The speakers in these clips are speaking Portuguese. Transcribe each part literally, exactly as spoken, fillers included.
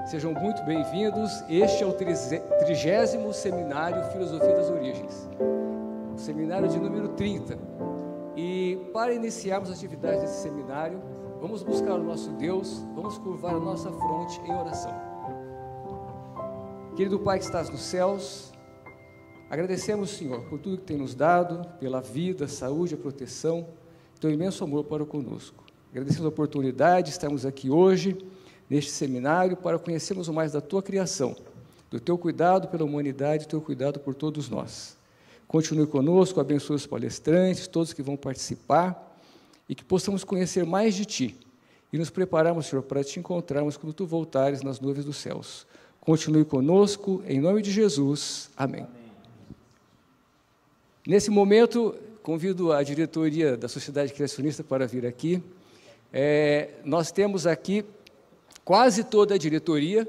Sejam muito bem-vindos. Este é o trigésimo Seminário Filosofia das Origens, o seminário de número trinta. E para iniciarmos as atividades desse seminário, vamos buscar o nosso Deus, vamos curvar a nossa fronte em oração. Querido Pai que estás nos céus, agradecemos, Senhor, por tudo que tem nos dado, pela vida, a saúde, a proteção, teu imenso amor para conosco. Agradecemos a oportunidade de estarmos aqui hoje, neste seminário, para conhecermos mais da tua criação, do teu cuidado pela humanidade, do teu cuidado por todos nós. Continue conosco, abençoe os palestrantes, todos que vão participar, e que possamos conhecer mais de ti, e nos prepararmos, Senhor, para te encontrarmos quando tu voltares nas nuvens dos céus. Continue conosco, em nome de Jesus. Amém. Amém. Nesse momento, convido a diretoria da Sociedade Criacionista para vir aqui. É, nós temos aqui quase toda a diretoria,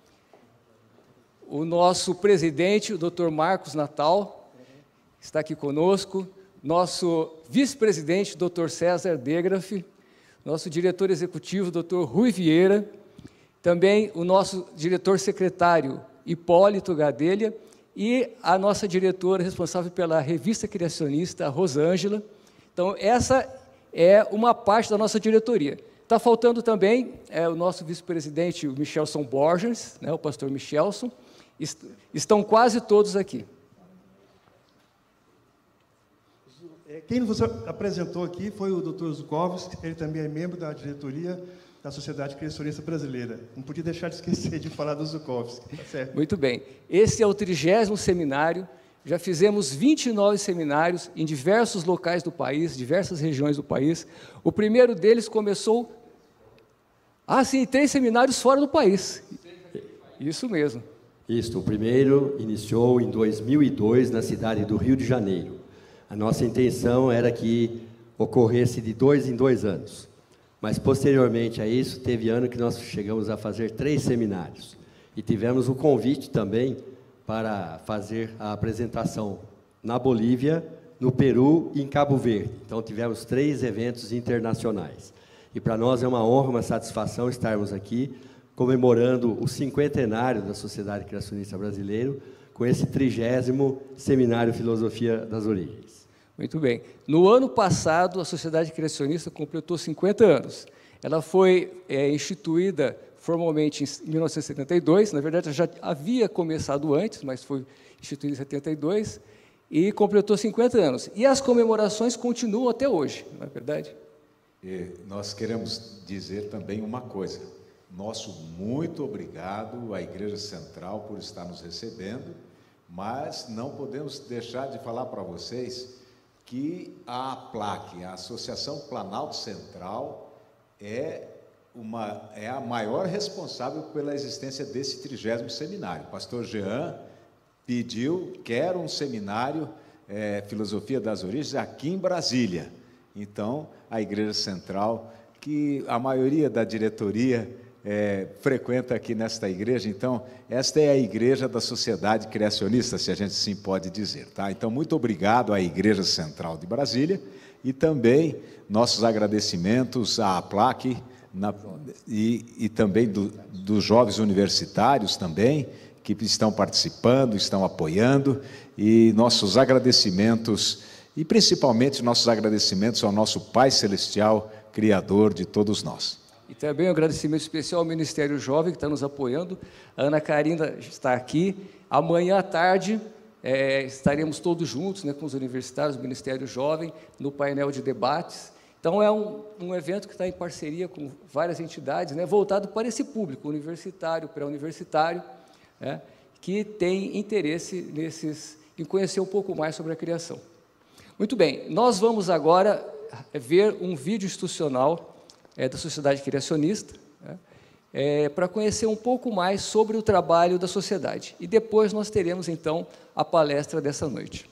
o nosso presidente, o doutor Marcos Natal, está aqui conosco, nosso vice-presidente, doutor César Degraff, nosso diretor executivo, doutor Rui Vieira, também o nosso diretor-secretário, Hipólito Gadelha, e a nossa diretora responsável pela revista criacionista, a Rosângela. Então, essa é uma parte da nossa diretoria. Está faltando também é, o nosso vice-presidente, o Michelson Borges, né, o pastor Michelson. Est estão quase todos aqui. Quem você apresentou aqui foi o doutor Zukovski, ele também é membro da diretoria da Sociedade Criacionista Brasileira. Não podia deixar de esquecer de falar do Zukovski. Tá certo? Muito bem. Esse é o trigésimo seminário. Já fizemos vinte e nove seminários em diversos locais do país, diversas regiões do país. O primeiro deles começou... Ah, sim, três seminários fora do país. Isso mesmo. Isso, o primeiro iniciou em dois mil e dois, na cidade do Rio de Janeiro. A nossa intenção era que ocorresse de dois em dois anos. Mas, posteriormente a isso, teve ano que nós chegamos a fazer três seminários. E tivemos o convite também para fazer a apresentação na Bolívia, no Peru e em Cabo Verde. Então, tivemos três eventos internacionais. E para nós é uma honra, uma satisfação estarmos aqui comemorando o cinquentenário da Sociedade Criacionista Brasileira com esse trigésimo Seminário Filosofia das Origens. Muito bem. No ano passado, a Sociedade Criacionista completou cinquenta anos. Ela foi é, instituída formalmente em mil novecentos e setenta e dois, na verdade já havia começado antes, mas foi instituída em setenta e dois, e completou cinquenta anos. E as comemorações continuam até hoje, não é verdade? E nós queremos dizer também uma coisa, nosso muito obrigado à Igreja Central por estar nos recebendo, mas não podemos deixar de falar para vocês que a APLAC, a Associação Planalto Central, é Uma, é a maior responsável pela existência desse trigésimo seminário. O pastor Jean pediu, quer um seminário, é, Filosofia das Origens, aqui em Brasília. Então, a Igreja Central, que a maioria da diretoria é, frequenta aqui nesta igreja, então, esta é a igreja da Sociedade Criacionista, se a gente sim pode dizer. Tá? Então, muito obrigado à Igreja Central de Brasília e também nossos agradecimentos à APLAC, Na, e, e também do, dos jovens universitários também, que estão participando, estão apoiando, e nossos agradecimentos, e principalmente nossos agradecimentos ao nosso Pai Celestial, Criador de todos nós. E também um agradecimento especial ao Ministério Jovem, que está nos apoiando. A Ana Karina está aqui. Amanhã à tarde é, estaremos todos juntos, né, com os universitários, o Ministério Jovem, no painel de debates. Então, é um, um evento que está em parceria com várias entidades, né, voltado para esse público, universitário, pré-universitário, né, que tem interesse nesses, em conhecer um pouco mais sobre a criação. Muito bem, nós vamos agora ver um vídeo institucional é, da Sociedade Criacionista, né, é, para conhecer um pouco mais sobre o trabalho da sociedade. E depois nós teremos, então, a palestra dessa noite.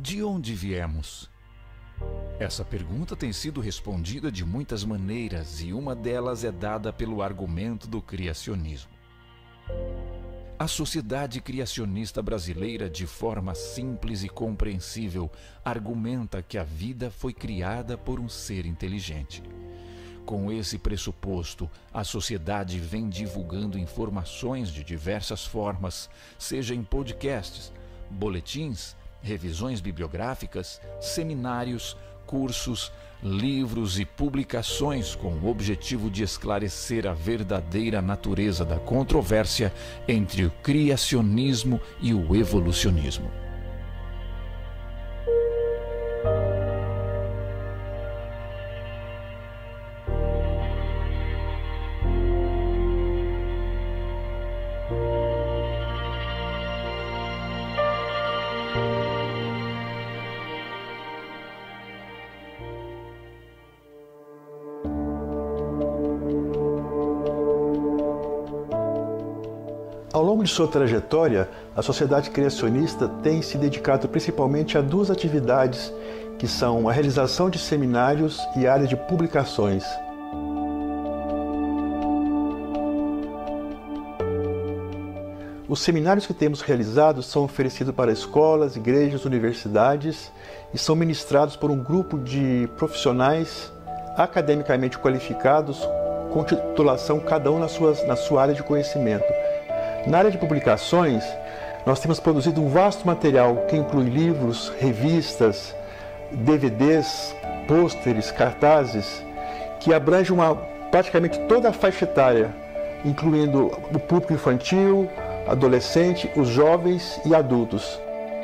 De onde viemos? Essa pergunta tem sido respondida de muitas maneiras e uma delas é dada pelo argumento do criacionismo. A sociedade criacionista brasileira, de forma simples e compreensível, argumenta que a vida foi criada por um ser inteligente. Com esse pressuposto, a sociedade vem divulgando informações de diversas formas, seja em podcasts, boletins, revisões bibliográficas, seminários, cursos, livros e publicações com o objetivo de esclarecer a verdadeira natureza da controvérsia entre o criacionismo e o evolucionismo. Ao longo de sua trajetória, a Sociedade Criacionista tem se dedicado principalmente a duas atividades, que são a realização de seminários e a área de publicações. Os seminários que temos realizados são oferecidos para escolas, igrejas, universidades e são ministrados por um grupo de profissionais academicamente qualificados com titulação cada um na sua, na sua área de conhecimento. Na área de publicações, nós temos produzido um vasto material que inclui livros, revistas, D V Ds, pôsteres, cartazes, que abrange uma, praticamente toda a faixa etária, incluindo o público infantil, adolescente, os jovens e adultos.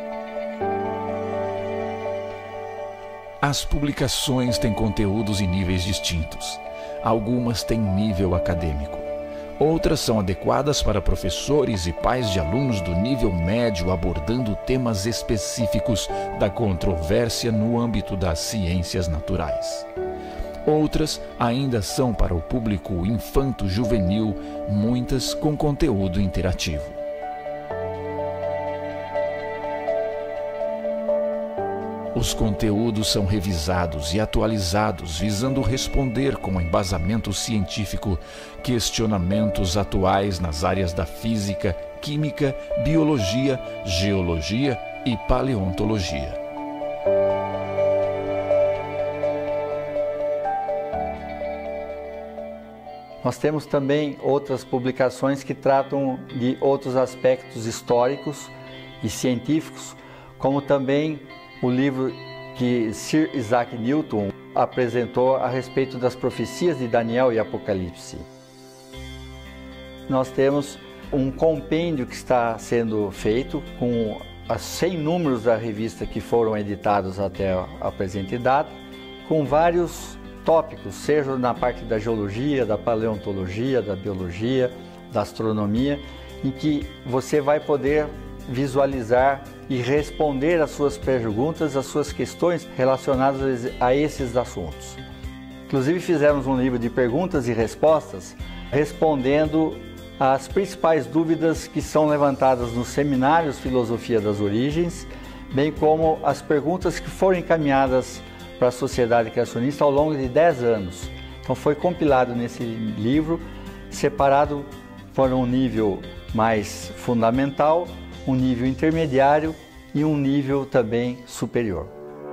As publicações têm conteúdos em níveis distintos. Algumas têm nível acadêmico. Outras são adequadas para professores e pais de alunos do nível médio, abordando temas específicos da controvérsia no âmbito das ciências naturais. Outras ainda são para o público infanto-juvenil, muitas com conteúdo interativo. Os conteúdos são revisados e atualizados, visando responder com embasamento científico questionamentos atuais nas áreas da física, química, biologia, geologia e paleontologia. Nós temos também outras publicações que tratam de outros aspectos históricos e científicos, como também o livro que Sir Isaac Newton apresentou a respeito das profecias de Daniel e Apocalipse. Nós temos um compêndio que está sendo feito com os cem números da revista que foram editados até a presente data, com vários tópicos, seja na parte da geologia, da paleontologia, da biologia, da astronomia, em que você vai poder visualizar e responder às suas perguntas, às suas questões relacionadas a esses assuntos. Inclusive fizemos um livro de perguntas e respostas respondendo às principais dúvidas que são levantadas nos seminários Filosofia das Origens, bem como as perguntas que foram encaminhadas para a Sociedade Criacionista ao longo de dez anos. Então foi compilado nesse livro, separado por um nível mais fundamental, um nível intermediário e um nível também superior.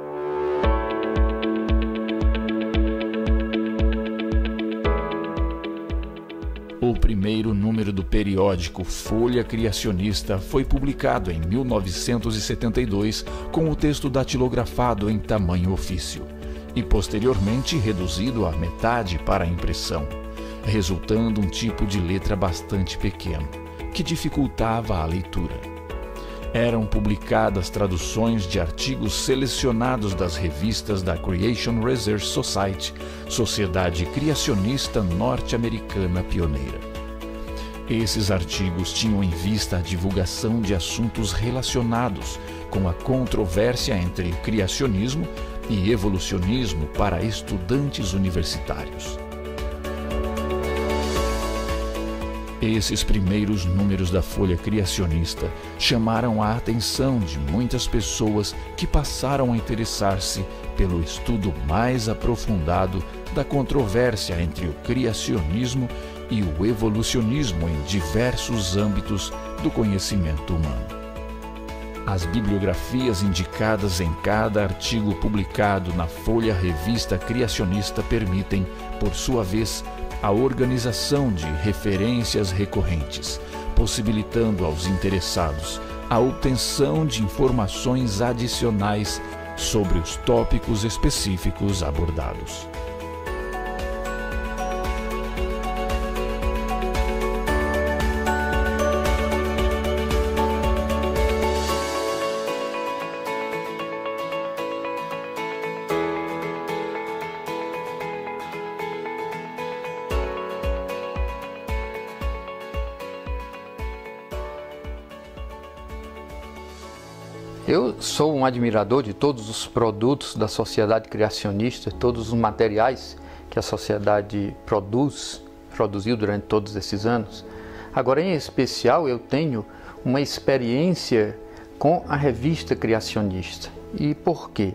O primeiro número do periódico Folha Criacionista foi publicado em mil novecentos e setenta e dois com o texto datilografado em tamanho ofício e posteriormente reduzido à metade para a impressão, resultando um tipo de letra bastante pequeno, que dificultava a leitura. Eram publicadas traduções de artigos selecionados das revistas da Creation Research Society, Sociedade Criacionista Norte-Americana pioneira. Esses artigos tinham em vista a divulgação de assuntos relacionados com a controvérsia entre criacionismo e evolucionismo para estudantes universitários. Esses primeiros números da Folha Criacionista chamaram a atenção de muitas pessoas que passaram a interessar-se pelo estudo mais aprofundado da controvérsia entre o criacionismo e o evolucionismo em diversos âmbitos do conhecimento humano. As bibliografias indicadas em cada artigo publicado na Folha Revista Criacionista permitem, por sua vez, a organização de referências recorrentes, possibilitando aos interessados a obtenção de informações adicionais sobre os tópicos específicos abordados. Eu sou um admirador de todos os produtos da sociedade criacionista, todos os materiais que a sociedade produz, produziu durante todos esses anos. Agora, em especial, eu tenho uma experiência com a revista criacionista. E por quê?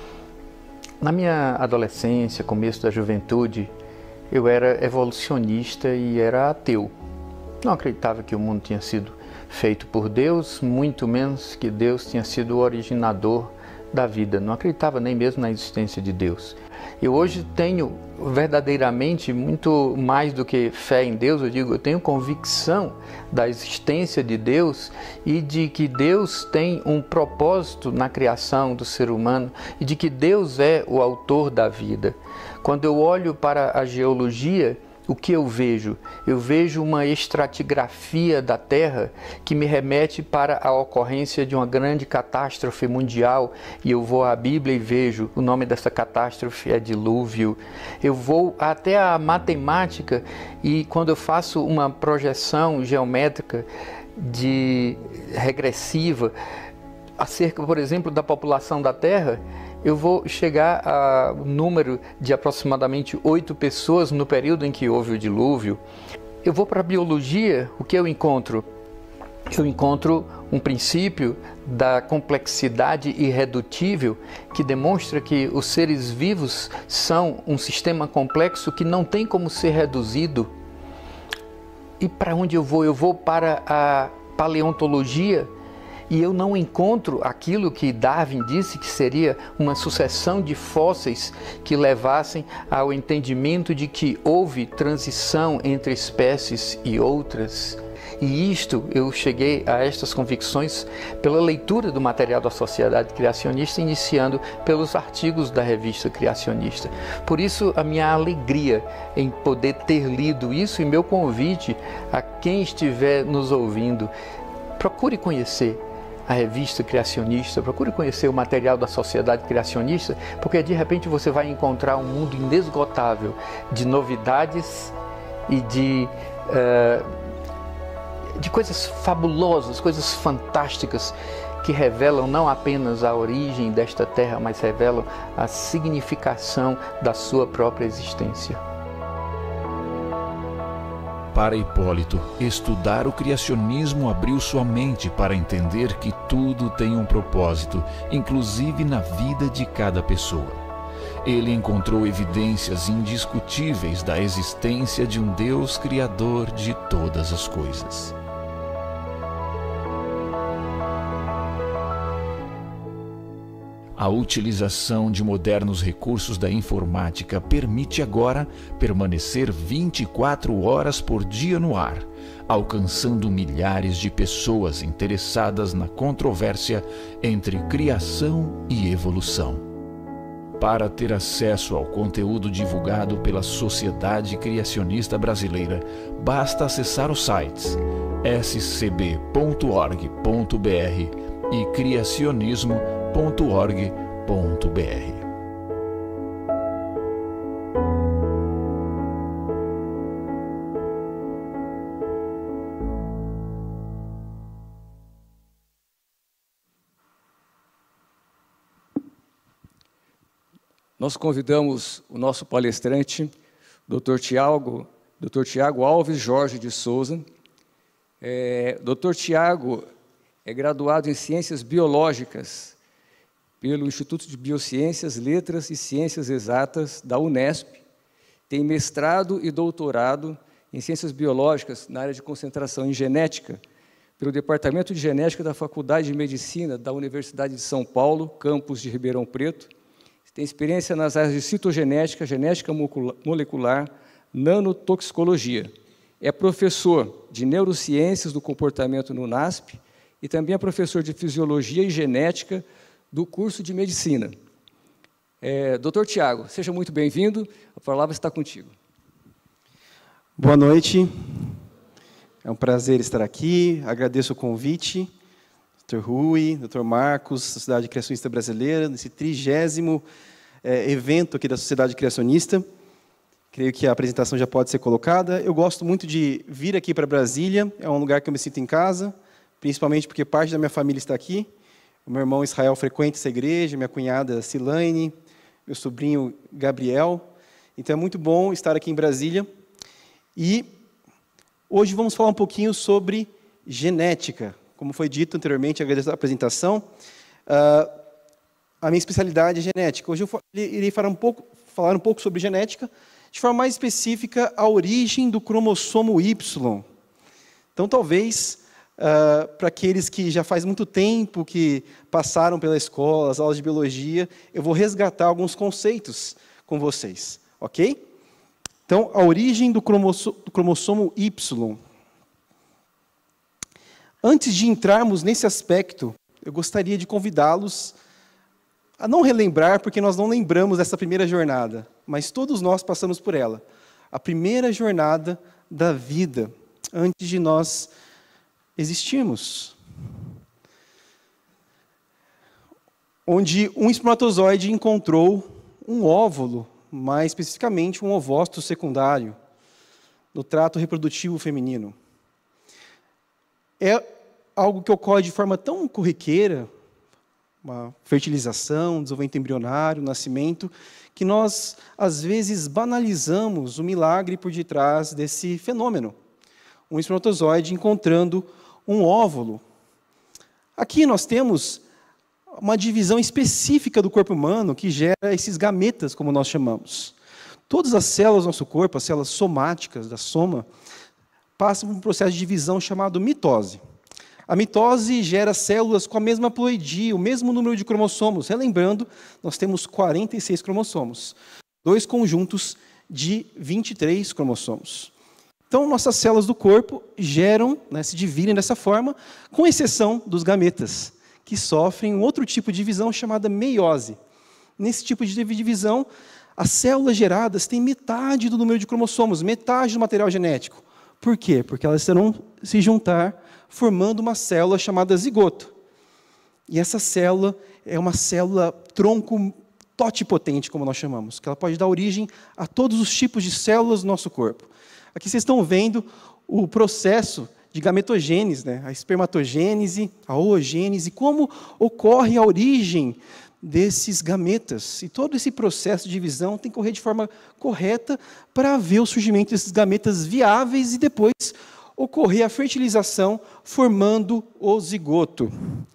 Na minha adolescência, começo da juventude, eu era evolucionista e era ateu. Não acreditava que o mundo tinha sido feito por Deus, muito menos que Deus tinha sido o originador da vida. Não acreditava nem mesmo na existência de Deus. Eu hoje tenho verdadeiramente muito mais do que fé em Deus, eu digo, eu tenho convicção da existência de Deus e de que Deus tem um propósito na criação do ser humano e de que Deus é o autor da vida. Quando eu olho para a geologia, o que eu vejo? Eu vejo uma estratigrafia da Terra que me remete para a ocorrência de uma grande catástrofe mundial, e eu vou à Bíblia e vejo o nome dessa catástrofe é dilúvio. Eu vou até a matemática e quando eu faço uma projeção geométrica de regressiva acerca, por exemplo, da população da Terra, eu vou chegar ao número de aproximadamente oito pessoas no período em que houve o dilúvio. Eu vou para a biologia, o que eu encontro? Eu encontro um princípio da complexidade irredutível que demonstra que os seres vivos são um sistema complexo que não tem como ser reduzido. E para onde eu vou? Eu vou para a paleontologia, e eu não encontro aquilo que Darwin disse que seria uma sucessão de fósseis que levassem ao entendimento de que houve transição entre espécies e outras. E isto, eu cheguei a estas convicções pela leitura do material da Sociedade Criacionista, iniciando pelos artigos da revista Criacionista. Por isso, a minha alegria em poder ter lido isso e meu convite a quem estiver nos ouvindo, procure conhecer a revista Criacionista, procure conhecer o material da Sociedade Criacionista, porque de repente você vai encontrar um mundo inesgotável de novidades e de, uh, de coisas fabulosas, coisas fantásticas, que revelam não apenas a origem desta terra, mas revelam a significação da sua própria existência. Para Hipólito, estudar o criacionismo abriu sua mente para entender que tudo tem um propósito, inclusive na vida de cada pessoa. Ele encontrou evidências indiscutíveis da existência de um Deus criador de todas as coisas. A utilização de modernos recursos da informática permite agora permanecer vinte e quatro horas por dia no ar, alcançando milhares de pessoas interessadas na controvérsia entre criação e evolução. Para ter acesso ao conteúdo divulgado pela Sociedade Criacionista Brasileira, basta acessar os sites s c b ponto org ponto b r e criacionismo ponto org ponto b r. Nós convidamos o nosso palestrante, doutor Tiago, doutor Tiago Alves Jorge de Souza, É, doutor Tiago é graduado em Ciências Biológicas pelo Instituto de Biociências, Letras e Ciências Exatas da Unesp. Tem mestrado e doutorado em Ciências Biológicas na área de concentração em Genética pelo Departamento de Genética da Faculdade de Medicina da Universidade de São Paulo, campus de Ribeirão Preto. Tem experiência nas áreas de citogenética, genética molecular, nanotoxicologia. É professor de Neurociências do Comportamento no NASP e também é professor de Fisiologia e Genética do curso de Medicina. É, doutor Tiago, seja muito bem-vindo, a palavra está contigo. Boa noite, é um prazer estar aqui, agradeço o convite, doutor Rui, doutor Marcos, Sociedade Criacionista Brasileira, nesse trigésimo é, evento aqui da Sociedade Criacionista. Creio que a apresentação já pode ser colocada. Eu gosto muito de vir aqui para Brasília, é um lugar que eu me sinto em casa, principalmente porque parte da minha família está aqui. O meu irmão Israel frequenta essa igreja, minha cunhada Silane, meu sobrinho Gabriel. Então é muito bom estar aqui em Brasília. E hoje vamos falar um pouquinho sobre genética. Como foi dito anteriormente, agradeço a apresentação. Uh, a minha especialidade é genética. Hoje eu irei falar um pouco, falar um pouco sobre genética, de forma mais específica, a origem do cromossomo Y. Então, talvez, uh, para aqueles que já faz muito tempo que passaram pela escola, as aulas de biologia, eu vou resgatar alguns conceitos com vocês, ok? Então, a origem do cromossomo, do cromossomo Y. Antes de entrarmos nesse aspecto, eu gostaria de convidá-los a não relembrar, porque nós não lembramos dessa primeira jornada, mas todos nós passamos por ela. A primeira jornada da vida, antes de nós existirmos. Onde um espermatozoide encontrou um óvulo, mais especificamente um ovócito secundário, no trato reprodutivo feminino. É algo que ocorre de forma tão corriqueira, uma fertilização, desenvolvimento embrionário, nascimento, que nós, às vezes, banalizamos o milagre por detrás desse fenômeno. Um espermatozoide encontrando um óvulo. Aqui nós temos uma divisão específica do corpo humano que gera esses gametas, como nós chamamos. Todas as células do nosso corpo, as células somáticas da soma, passam por um processo de divisão chamado mitose. A mitose gera células com a mesma ploidia, o mesmo número de cromossomos. Relembrando, nós temos quarenta e seis cromossomos, dois conjuntos de vinte e três cromossomos. Então, nossas células do corpo geram, né, se dividem dessa forma, com exceção dos gametas, que sofrem um outro tipo de divisão chamada meiose. Nesse tipo de divisão, as células geradas têm metade do número de cromossomos, metade do material genético. Por quê? Porque elas serão se juntar formando uma célula chamada zigoto. E essa célula é uma célula tronco totipotente, como nós chamamos, que ela pode dar origem a todos os tipos de células do nosso corpo. Aqui vocês estão vendo o processo de gametogênese, né? A espermatogênese, a oogênese, como ocorre a origem desses gametas. E todo esse processo de divisão tem que ocorrer de forma correta para haver o surgimento desses gametas viáveis e depois ocorrer a fertilização formando o zigoto.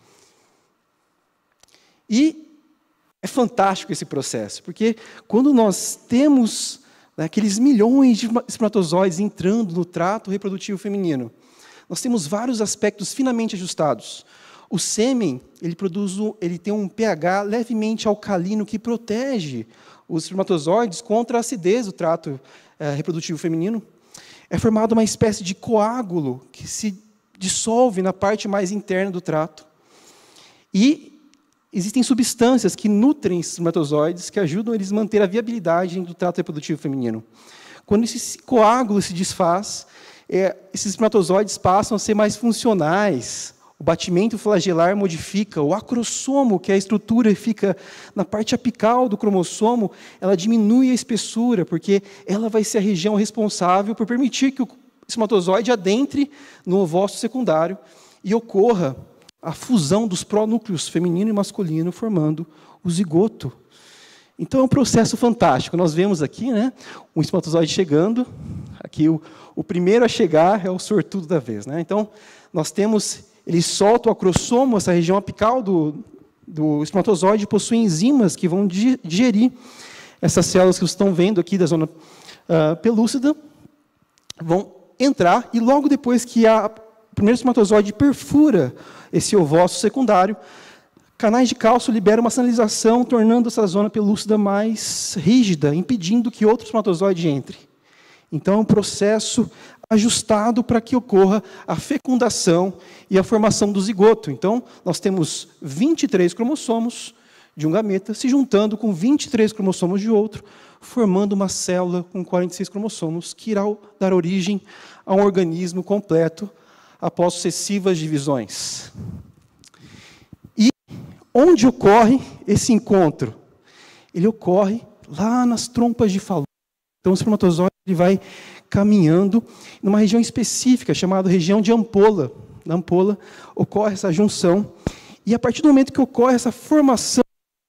E é fantástico esse processo, porque quando nós temos, né, aqueles milhões de espermatozoides entrando no trato reprodutivo feminino, nós temos vários aspectos finamente ajustados. O sêmen, ele, produz, ele tem um pH levemente alcalino que protege os espermatozoides contra a acidez do trato é, reprodutivo feminino. É formada uma espécie de coágulo que se dissolve na parte mais interna do trato. E existem substâncias que nutrem esses espermatozoides, que ajudam eles a manter a viabilidade do trato reprodutivo feminino. Quando esse coágulo se desfaz, é, esses espermatozoides passam a ser mais funcionais. O batimento flagelar modifica, o acrossomo, que é a estrutura que fica na parte apical do cromossomo, ela diminui a espessura, porque ela vai ser a região responsável por permitir que o espermatozoide adentre no ovócito secundário e ocorra a fusão dos pronúcleos feminino e masculino, formando o zigoto. Então, é um processo fantástico. Nós vemos aqui, né, um espermatozoide chegando. Aqui, o, o primeiro a chegar é o sortudo da vez. Né? Então, nós temos, ele solta o acrossomo, essa região apical do, do espermatozoide, possui enzimas que vão digerir essas células que vocês estão vendo aqui da zona uh, pelúcida, vão entrar, e logo depois que a, o primeiro espermatozoide perfura esse ovócito secundário, canais de cálcio liberam uma sinalização, tornando essa zona pelúcida mais rígida, impedindo que outro espermatozoide entre. Então, é um processo ajustado para que ocorra a fecundação e a formação do zigoto. Então, nós temos vinte e três cromossomos de um gameta se juntando com vinte e três cromossomos de outro, formando uma célula com quarenta e seis cromossomos, que irá dar origem a um organismo completo após sucessivas divisões. Onde ocorre esse encontro? Ele ocorre lá nas trompas de Fallot. Então, o espermatozoide ele vai caminhando numa região específica, chamada região de ampola. Na ampola ocorre essa junção, e a partir do momento que ocorre essa formação,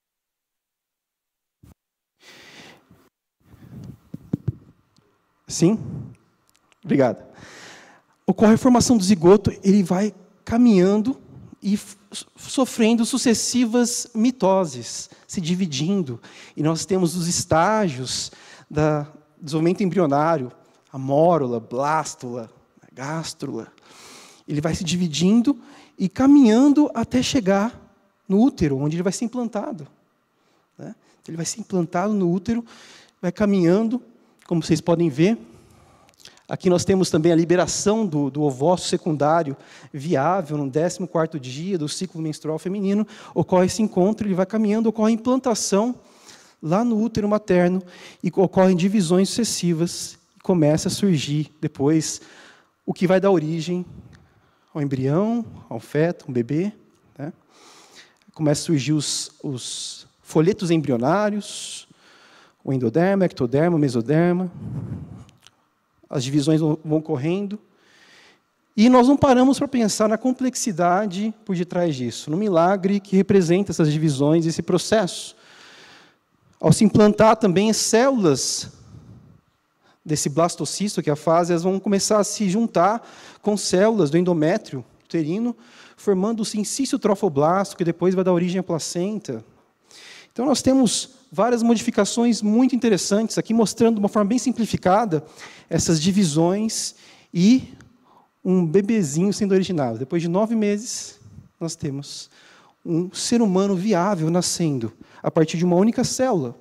sim? Obrigado. Ocorre a formação do zigoto, ele vai caminhando e sofrendo sucessivas mitoses, se dividindo. E nós temos os estágios da desenvolvimento embrionário, a mórula, blástula, gástrula. Ele vai se dividindo e caminhando até chegar no útero, onde ele vai ser implantado. Né? Ele vai ser implantado no útero, vai caminhando, como vocês podem ver. Aqui nós temos também a liberação do, do ovócito secundário viável, no décimo quarto dia do ciclo menstrual feminino. Ocorre esse encontro, ele vai caminhando, ocorre a implantação lá no útero materno, e ocorrem divisões sucessivas, e começa a surgir depois o que vai dar origem ao embrião, ao feto, um bebê. Né? Começa a surgir os, os folhetos embrionários, o endoderma, ectoderma, mesoderma. As divisões vão correndo, e nós não paramos para pensar na complexidade por detrás disso, no milagre que representa essas divisões, esse processo. Ao se implantar também as células desse blastocisto, que é a fase, elas vão começar a se juntar com células do endométrio uterino, formando o sincício trofoblasto, que depois vai dar origem à placenta. Então, nós temos várias modificações muito interessantes, aqui mostrando de uma forma bem simplificada essas divisões e um bebezinho sendo originado. Depois de nove meses, nós temos um ser humano viável nascendo a partir de uma única célula.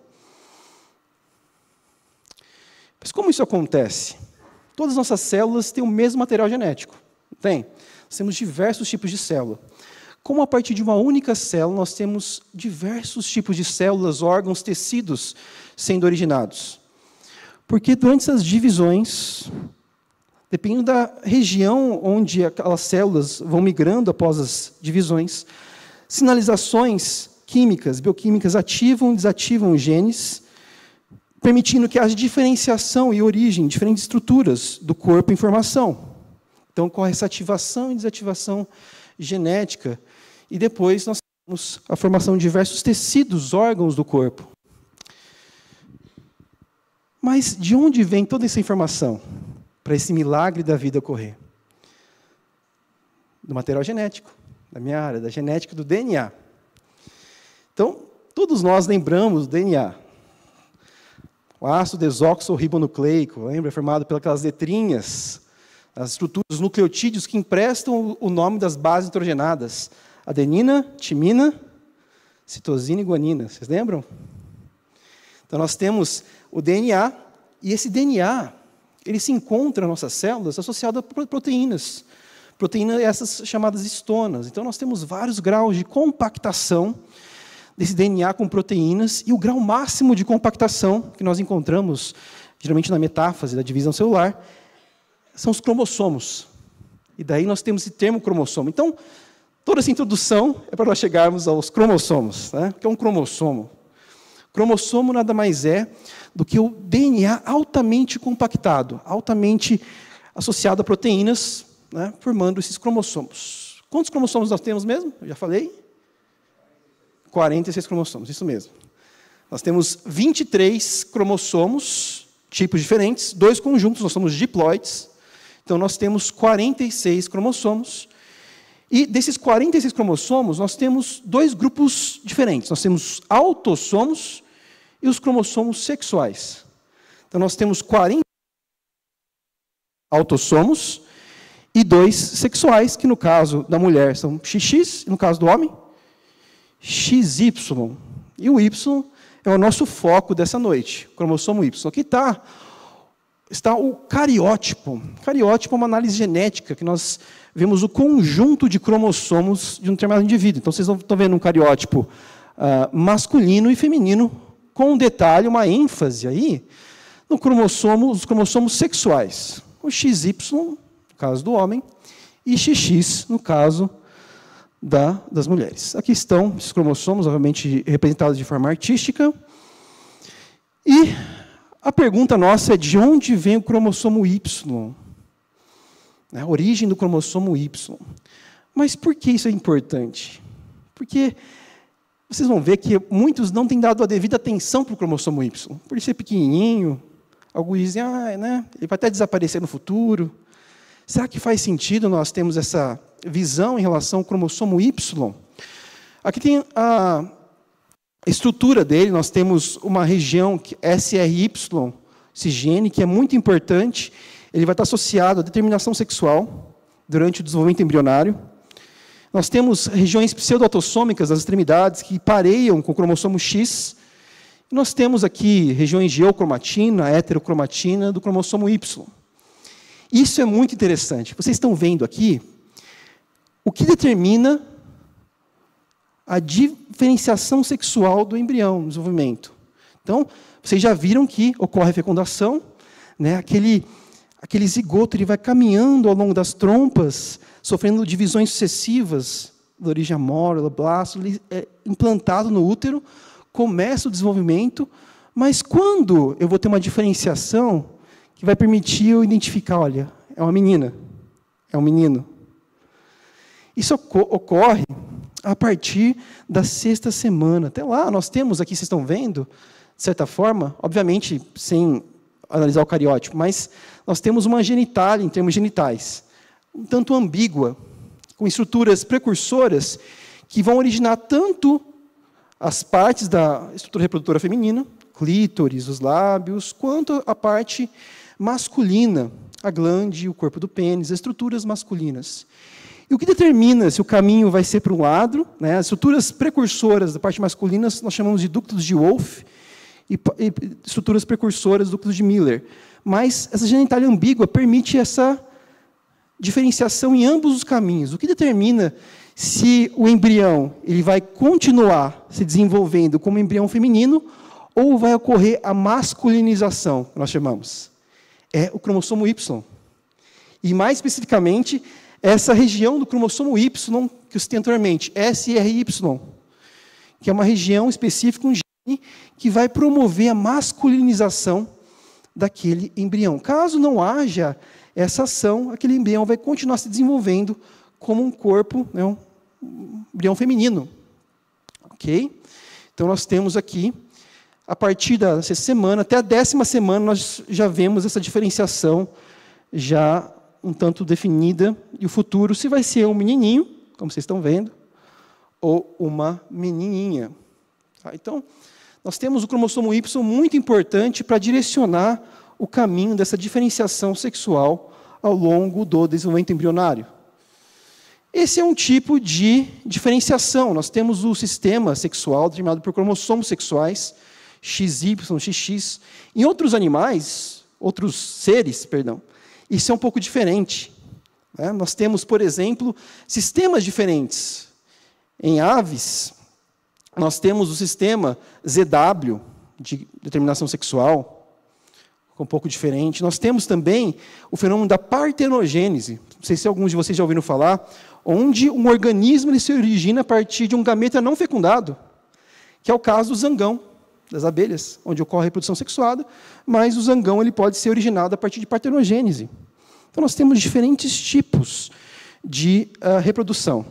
Mas como isso acontece? Todas as nossas células têm o mesmo material genético. Tem. Nós temos diversos tipos de célula. Como a partir de uma única célula, nós temos diversos tipos de células, órgãos, tecidos sendo originados. Porque durante essas divisões, dependendo da região onde aquelas células vão migrando após as divisões, sinalizações químicas, bioquímicas ativam e desativam os genes, permitindo que haja diferenciação e origem de diferentes estruturas do corpo em formação. Então, ocorre essa ativação e desativação genética, e depois nós temos a formação de diversos tecidos, órgãos do corpo. Mas de onde vem toda essa informação para esse milagre da vida ocorrer? Do material genético, da minha área, da genética do D N A. Então, todos nós lembramos do D N A. O ácido desoxirribonucleico, lembra? Formado pelas letrinhas, as estruturas, os nucleotídeos que emprestam o nome das bases nitrogenadas. Adenina, timina, citosina e guanina. Vocês lembram? Então, nós temos o D N A, e esse D N A, ele se encontra nas nossas células associado a proteínas. Proteínas essas chamadas histonas. Então, nós temos vários graus de compactação desse D N A com proteínas, e o grau máximo de compactação que nós encontramos, geralmente na metáfase da divisão celular, são os cromossomos. E daí nós temos esse termo cromossomo. Então, toda essa introdução é para nós chegarmos aos cromossomos. Né? O que é um cromossomo? Cromossomo nada mais é do que o D N A altamente compactado, altamente associado a proteínas, né, formando esses cromossomos. Quantos cromossomos nós temos mesmo? Eu já falei? quarenta e seis cromossomos, isso mesmo. Nós temos vinte e três cromossomos, tipos diferentes, dois conjuntos, nós somos diploides. Então, nós temos quarenta e seis cromossomos. E desses quarenta e seis cromossomos, nós temos dois grupos diferentes. Nós temos autossomos e os cromossomos sexuais. Então, nós temos quarenta autossomos e dois sexuais, que no caso da mulher são X X, e no caso do homem, X Y. E o Y é o nosso foco dessa noite, o cromossomo Y. Aqui está, está o cariótipo. Cariótipo é uma análise genética, que nós vemos o conjunto de cromossomos de um determinado indivíduo. Então, vocês estão vendo um cariótipo uh, masculino e feminino, com um detalhe, uma ênfase aí, no cromossomo, os cromossomos sexuais. O X Y, no caso do homem, e X X, no caso da, das mulheres. Aqui estão esses cromossomos, obviamente representados de forma artística. E a pergunta nossa é: de onde vem o cromossomo Y? A origem do cromossomo Y. Mas por que isso é importante? Porque vocês vão ver que muitos não têm dado a devida atenção para o cromossomo Y. Por ser pequenininho, alguns dizem, ah, né, ele vai até desaparecer no futuro. Será que faz sentido nós termos essa visão em relação ao cromossomo Y? Aqui tem a estrutura dele, nós temos uma região S R Y, esse gene, que é muito importante. Ele vai estar associado à determinação sexual durante o desenvolvimento embrionário. Nós temos regiões pseudoautossômicas das extremidades que pareiam com o cromossomo X. E nós temos aqui regiões de eucromatina, heterocromatina do cromossomo Y. Isso é muito interessante. Vocês estão vendo aqui o que determina a diferenciação sexual do embrião no desenvolvimento. Então, vocês já viram que ocorre a fecundação, né? Aquele, aquele zigoto ele vai caminhando ao longo das trompas, sofrendo divisões sucessivas, da origem amórola, blasto, ele é implantado no útero, começa o desenvolvimento, mas quando eu vou ter uma diferenciação que vai permitir eu identificar, olha, é uma menina, é um menino. Isso ocorre a partir da sexta semana. Até lá, nós temos aqui, vocês estão vendo, de certa forma, obviamente, sem analisar o cariótipo, mas nós temos uma genitália, em termos genitais, um tanto ambígua, com estruturas precursoras que vão originar tanto as partes da estrutura reprodutora feminina, clítoris, os lábios, quanto a parte masculina, a glande, o corpo do pênis, as estruturas masculinas. E o que determina se o caminho vai ser para um lado, né, as estruturas precursoras da parte masculina nós chamamos de ductos de Wolff, e, e estruturas precursoras, ductos de Miller. Mas essa genitália ambígua permite essa diferenciação em ambos os caminhos. O que determina se o embrião ele vai continuar se desenvolvendo como embrião feminino ou vai ocorrer a masculinização, que nós chamamos. É o cromossomo Y. E, mais especificamente, essa região do cromossomo Y, que eu citei anteriormente, S R Y, que é uma região específica, um gene, que vai promover a masculinização daquele embrião. Caso não haja essa ação, aquele embrião vai continuar se desenvolvendo como um corpo, né, um embrião feminino. Ok? Então, nós temos aqui, a partir da sexta semana, até a décima semana, nós já vemos essa diferenciação já um tanto definida, e o futuro, se vai ser um menininho, como vocês estão vendo, ou uma menininha. Tá? Então, nós temos o cromossomo Y muito importante para direcionar o caminho dessa diferenciação sexual ao longo do desenvolvimento embrionário. Esse é um tipo de diferenciação. Nós temos o sistema sexual determinado por cromossomos sexuais, X Y, X X. Em outros animais, outros seres, perdão, isso é um pouco diferente. Né? Nós temos, por exemplo, sistemas diferentes. Em aves, nós temos o sistema Z W, de determinação sexual, um pouco diferente. Nós temos também o fenômeno da partenogênese. Não sei se alguns de vocês já ouviram falar, onde um organismo ele se origina a partir de um gameta não fecundado, que é o caso do zangão, das abelhas, onde ocorre a reprodução sexuada, mas o zangão ele pode ser originado a partir de partenogênese. Então, nós temos diferentes tipos de uh, reprodução.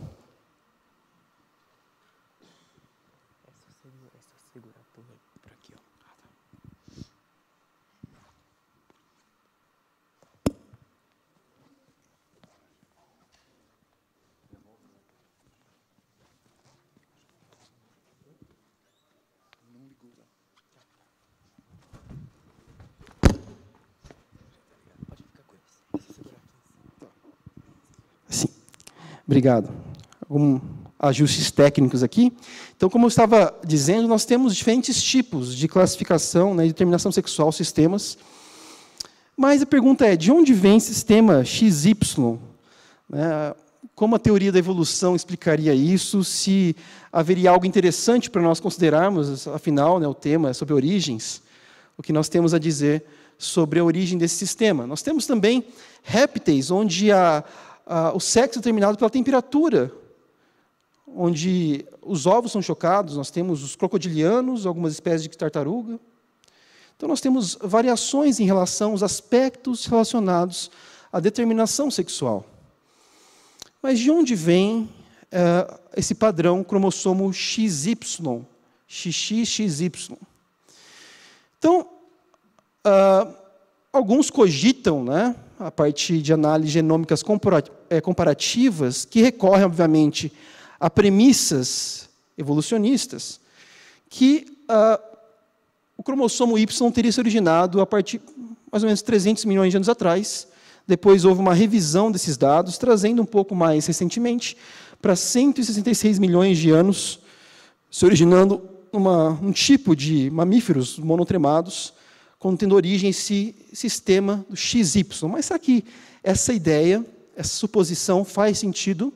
Obrigado. Alguns ajustes técnicos aqui. Então, como eu estava dizendo, nós temos diferentes tipos de classificação, né, de determinação sexual, sistemas. Mas a pergunta é, de onde vem esse sistema X Y? Né, como a teoria da evolução explicaria isso? Se haveria algo interessante para nós considerarmos, afinal, né, o tema é sobre origens, o que nós temos a dizer sobre a origem desse sistema. Nós temos também répteis, onde a, a, o sexo é determinado pela temperatura, onde os ovos são chocados. Nós temos os crocodilianos, algumas espécies de tartaruga. Então, nós temos variações em relação aos aspectos relacionados à determinação sexual. Mas de onde vem uh, esse padrão cromossomo X Y, X X X Y? Então, uh, alguns cogitam, né, a partir de análises genômicas comparativas, que recorrem, obviamente, a premissas evolucionistas, que uh, o cromossomo Y teria se originado a partir mais ou menos trezentos milhões de anos atrás. Depois houve uma revisão desses dados, trazendo um pouco mais recentemente para cento e sessenta e seis milhões de anos, se originando uma, um tipo de mamíferos monotremados, contendo origem esse sistema do X Y. Mas será que essa ideia, essa suposição faz sentido?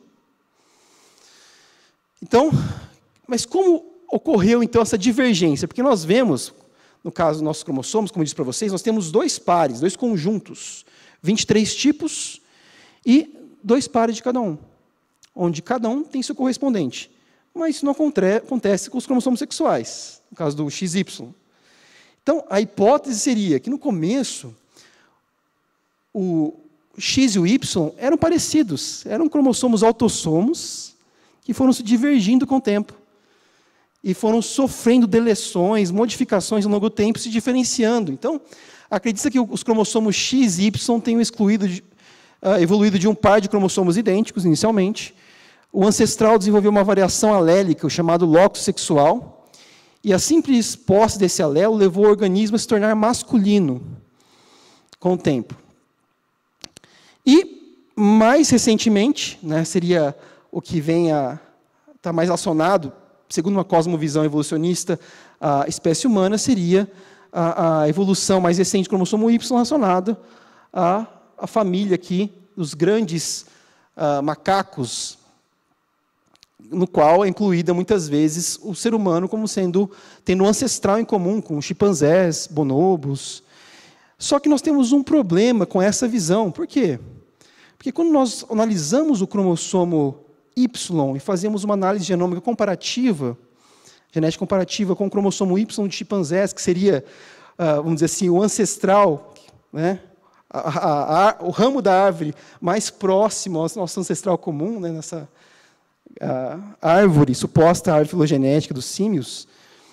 Então, mas como ocorreu então essa divergência? Porque nós vemos, no caso dos nossos cromossomos, como eu disse para vocês, nós temos dois pares, dois conjuntos, vinte e três tipos e dois pares de cada um, onde cada um tem seu correspondente. Mas isso não acontece com os cromossomos sexuais, no caso do X Y. Então, a hipótese seria que, no começo, o X e o Y eram parecidos, eram cromossomos autossomos que foram se divergindo com o tempo e foram sofrendo deleções, modificações ao longo do tempo, se diferenciando. Então, acredita que os cromossomos X e Y tenham excluído, uh, evoluído de um par de cromossomos idênticos, inicialmente. O ancestral desenvolveu uma variação alélica, o chamado locus sexual, e a simples posse desse alelo levou o organismo a se tornar masculino com o tempo. E, mais recentemente, né, seria o que vem a estar mais relacionado, segundo uma cosmovisão evolucionista, a espécie humana, seria a, a evolução mais recente do cromossomo Y relacionada à, à família aqui, dos grandes uh, macacos, no qual é incluída, muitas vezes, o ser humano como sendo, tendo um ancestral em comum com chimpanzés, bonobos. Só que nós temos um problema com essa visão. Por quê? Porque quando nós analisamos o cromossomo Y e fazemos uma análise genômica comparativa, genética comparativa com o cromossomo Y de chimpanzés, que seria, vamos dizer assim, o ancestral, né? a, a, a, o ramo da árvore mais próximo ao nosso ancestral comum, né? Nessa a árvore, suposta árvore filogenética dos símios,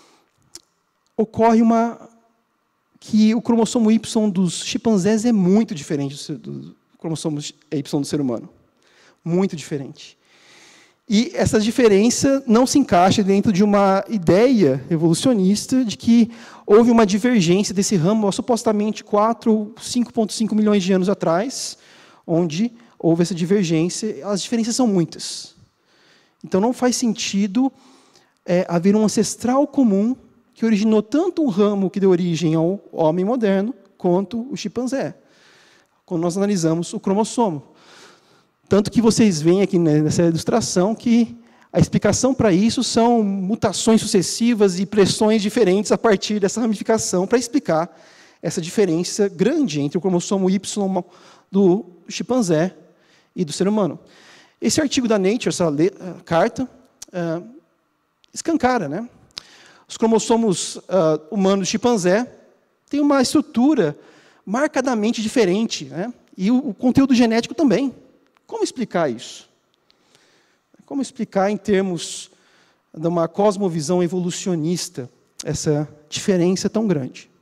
ocorre uma que o cromossomo Y dos chimpanzés é muito diferente do cromossomo Y do ser humano. Muito diferente. E essa diferença não se encaixa dentro de uma ideia evolucionista de que houve uma divergência desse ramo há supostamente quatro, cinco vírgula cinco milhões de anos atrás, onde houve essa divergência. As diferenças são muitas. Então, não faz sentido é, haver um ancestral comum que originou tanto um ramo que deu origem ao homem moderno, quanto o chimpanzé, quando nós analisamos o cromossomo. Tanto que vocês veem aqui nessa ilustração que a explicação para isso são mutações sucessivas e pressões diferentes a partir dessa ramificação para explicar essa diferença grande entre o cromossomo Y do chimpanzé e do ser humano. Esse artigo da Nature, essa carta, uh, escancara, né? Os cromossomos uh, humanos do chimpanzé têm uma estrutura marcadamente diferente, né? E o, o conteúdo genético também. Como explicar isso? Como explicar, em termos de uma cosmovisão evolucionista, essa diferença tão grande?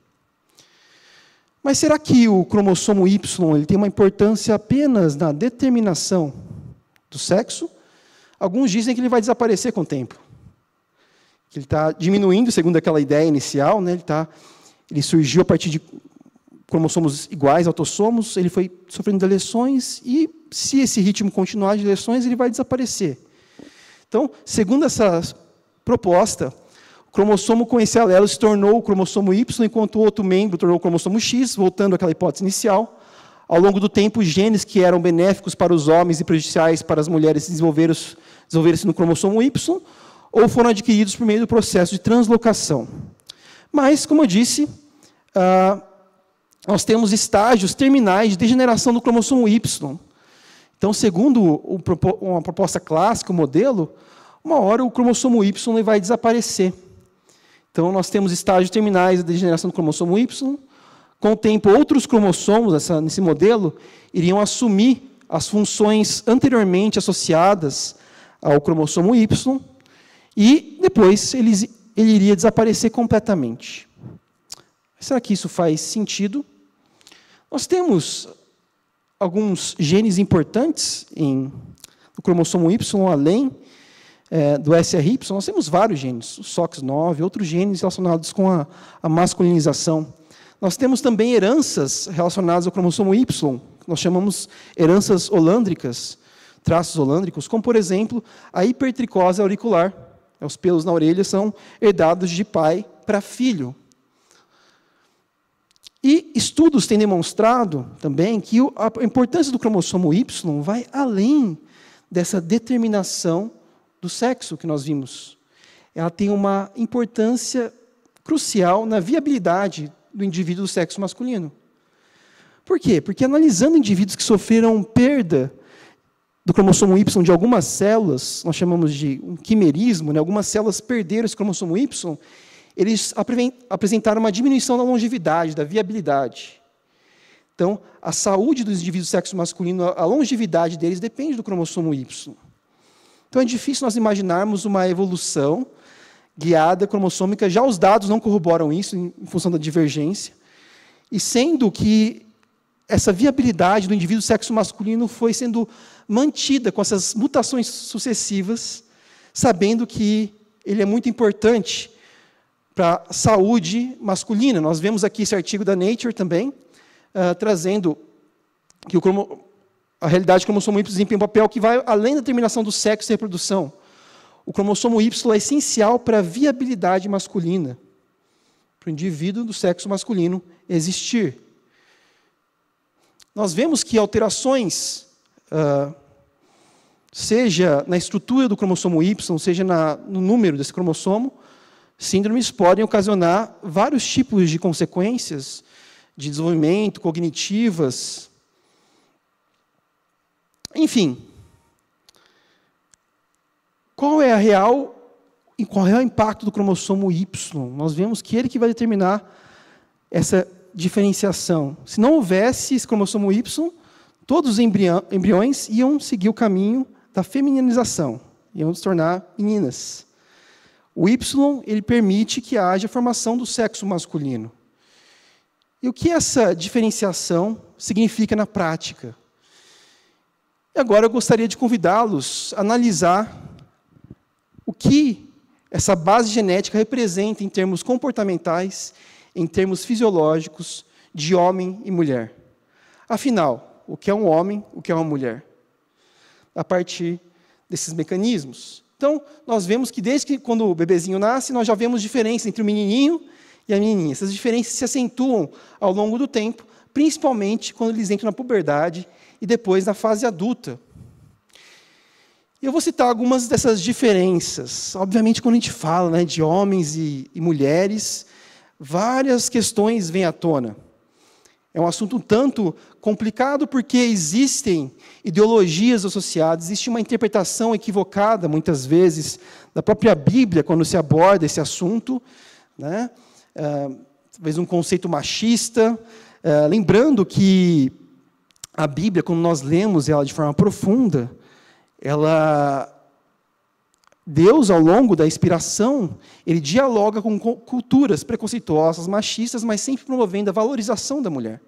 Mas será que o cromossomo Y ele tem uma importância apenas na determinação do sexo? Alguns dizem que ele vai desaparecer com o tempo. Que ele está diminuindo, segundo aquela ideia inicial, né? ele, tá, ele surgiu a partir de cromossomos iguais, autossomos, ele foi sofrendo deleções e se esse ritmo continuar de lesões, ele vai desaparecer. Então, segundo essa proposta, o cromossomo com esse alelo se tornou o cromossomo Y, enquanto o outro membro tornou o cromossomo X, voltando àquela hipótese inicial. Ao longo do tempo, os genes que eram benéficos para os homens e prejudiciais para as mulheres desenvolveram-se desenvolveram-se no cromossomo Y, ou foram adquiridos por meio do processo de translocação. Mas, como eu disse, ah, nós temos estágios terminais de degeneração do cromossomo Y. Então, segundo uma proposta clássica, o modelo, uma hora o cromossomo Y vai desaparecer. Então, nós temos estágios terminais de degeneração do cromossomo Y. Com o tempo, outros cromossomos, essa, nesse modelo, iriam assumir as funções anteriormente associadas ao cromossomo Y, e depois ele, ele iria desaparecer completamente. Será que isso faz sentido? Nós temos alguns genes importantes em, no cromossomo Y, além é, do S R Y. Nós temos vários genes, o S O X nove, outros genes relacionados com a, a masculinização. Nós temos também heranças relacionadas ao cromossomo Y, que nós chamamos heranças holândricas, traços holândricos, como, por exemplo, a hipertricose auricular. Os pelos na orelha são herdados de pai para filho. E estudos têm demonstrado também que a importância do cromossomo Y vai além dessa determinação do sexo que nós vimos. Ela tem uma importância crucial na viabilidade do indivíduo do sexo masculino. Por quê? Porque analisando indivíduos que sofreram perda do cromossomo Y de algumas células, nós chamamos de um quimerismo, né? Algumas células perderam esse cromossomo Y, eles apresentaram uma diminuição da longevidade, da viabilidade. Então, a saúde dos indivíduos do sexo masculino, a longevidade deles depende do cromossomo Y. Então, é difícil nós imaginarmos uma evolução guiada cromossômica, já os dados não corroboram isso, em função da divergência, e sendo que essa viabilidade do indivíduo do sexo masculino foi sendo mantida com essas mutações sucessivas, sabendo que ele é muito importante para a saúde masculina. Nós vemos aqui esse artigo da Nature também, uh, trazendo que o cromo, a realidade do cromossomo Y desempenha um papel que vai além da determinação do sexo e reprodução. O cromossomo Y é essencial para a viabilidade masculina, para o indivíduo do sexo masculino existir. Nós vemos que alterações, uh, seja na estrutura do cromossomo Y, seja na, no número desse cromossomo, síndromes podem ocasionar vários tipos de consequências de desenvolvimento, cognitivas. Enfim, qual é a real e qual é o impacto do cromossomo Y? Nós vemos que ele que vai determinar essa diferenciação. Se não houvesse esse cromossomo Y, todos os embriões iam seguir o caminho da femininização, iam se tornar meninas. O Y, ele permite que haja a formação do sexo masculino. E o que essa diferenciação significa na prática? E agora eu gostaria de convidá-los a analisar o que essa base genética representa em termos comportamentais, em termos fisiológicos, de homem e mulher. Afinal, o que é um homem, o que é uma mulher? A partir desses mecanismos. Então, nós vemos que desde que quando o bebezinho nasce, nós já vemos diferença entre o menininho e a menininha. Essas diferenças se acentuam ao longo do tempo, principalmente quando eles entram na puberdade e depois na fase adulta. Eu vou citar algumas dessas diferenças. Obviamente, quando a gente fala, né, de homens e, e mulheres, várias questões vêm à tona. É um assunto um tanto complicado porque existem ideologias associadas, existe uma interpretação equivocada, muitas vezes, da própria Bíblia, quando se aborda esse assunto, né? Uh, talvez um conceito machista. Uh, lembrando que a Bíblia, quando nós lemos ela de forma profunda, ela... Deus, ao longo da inspiração, ele dialoga com culturas preconceituosas, machistas, mas sempre promovendo a valorização da mulher.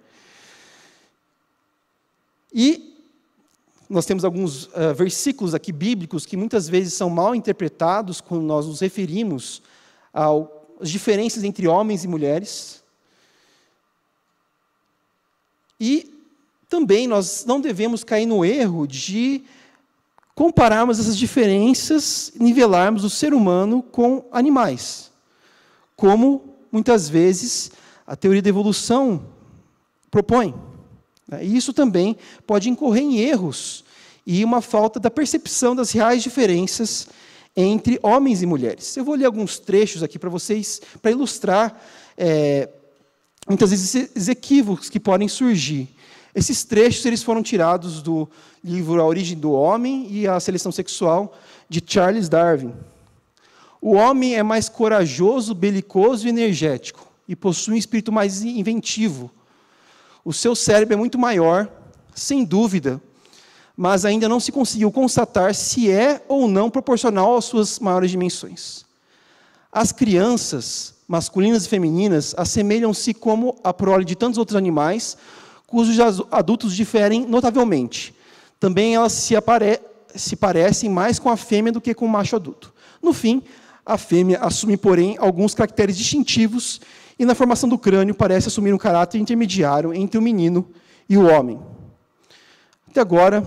E nós temos alguns uh, versículos aqui bíblicos que muitas vezes são mal interpretados quando nós nos referimos às diferenças entre homens e mulheres. E também nós não devemos cair no erro de compararmos essas diferenças, nivelarmos o ser humano com animais, como, muitas vezes, a teoria da evolução propõe. E isso também pode incorrer em erros e uma falta da percepção das reais diferenças entre homens e mulheres. Eu vou ler alguns trechos aqui para vocês, para ilustrar, é, muitas vezes, esses equívocos que podem surgir. Esses trechos eles foram tirados do livro A Origem do Homem e a Seleção Sexual, de Charles Darwin. O homem é mais corajoso, belicoso e energético, e possui um espírito mais inventivo. O seu cérebro é muito maior, sem dúvida, mas ainda não se conseguiu constatar se é ou não proporcional às suas maiores dimensões. As crianças, masculinas e femininas, assemelham-se como a prole de tantos outros animais, cujos adultos diferem notavelmente. Também elas se, apare se parecem mais com a fêmea do que com o macho adulto. No fim, a fêmea assume, porém, alguns caracteres distintivos e, na formação do crânio, parece assumir um caráter intermediário entre o menino e o homem. Até agora,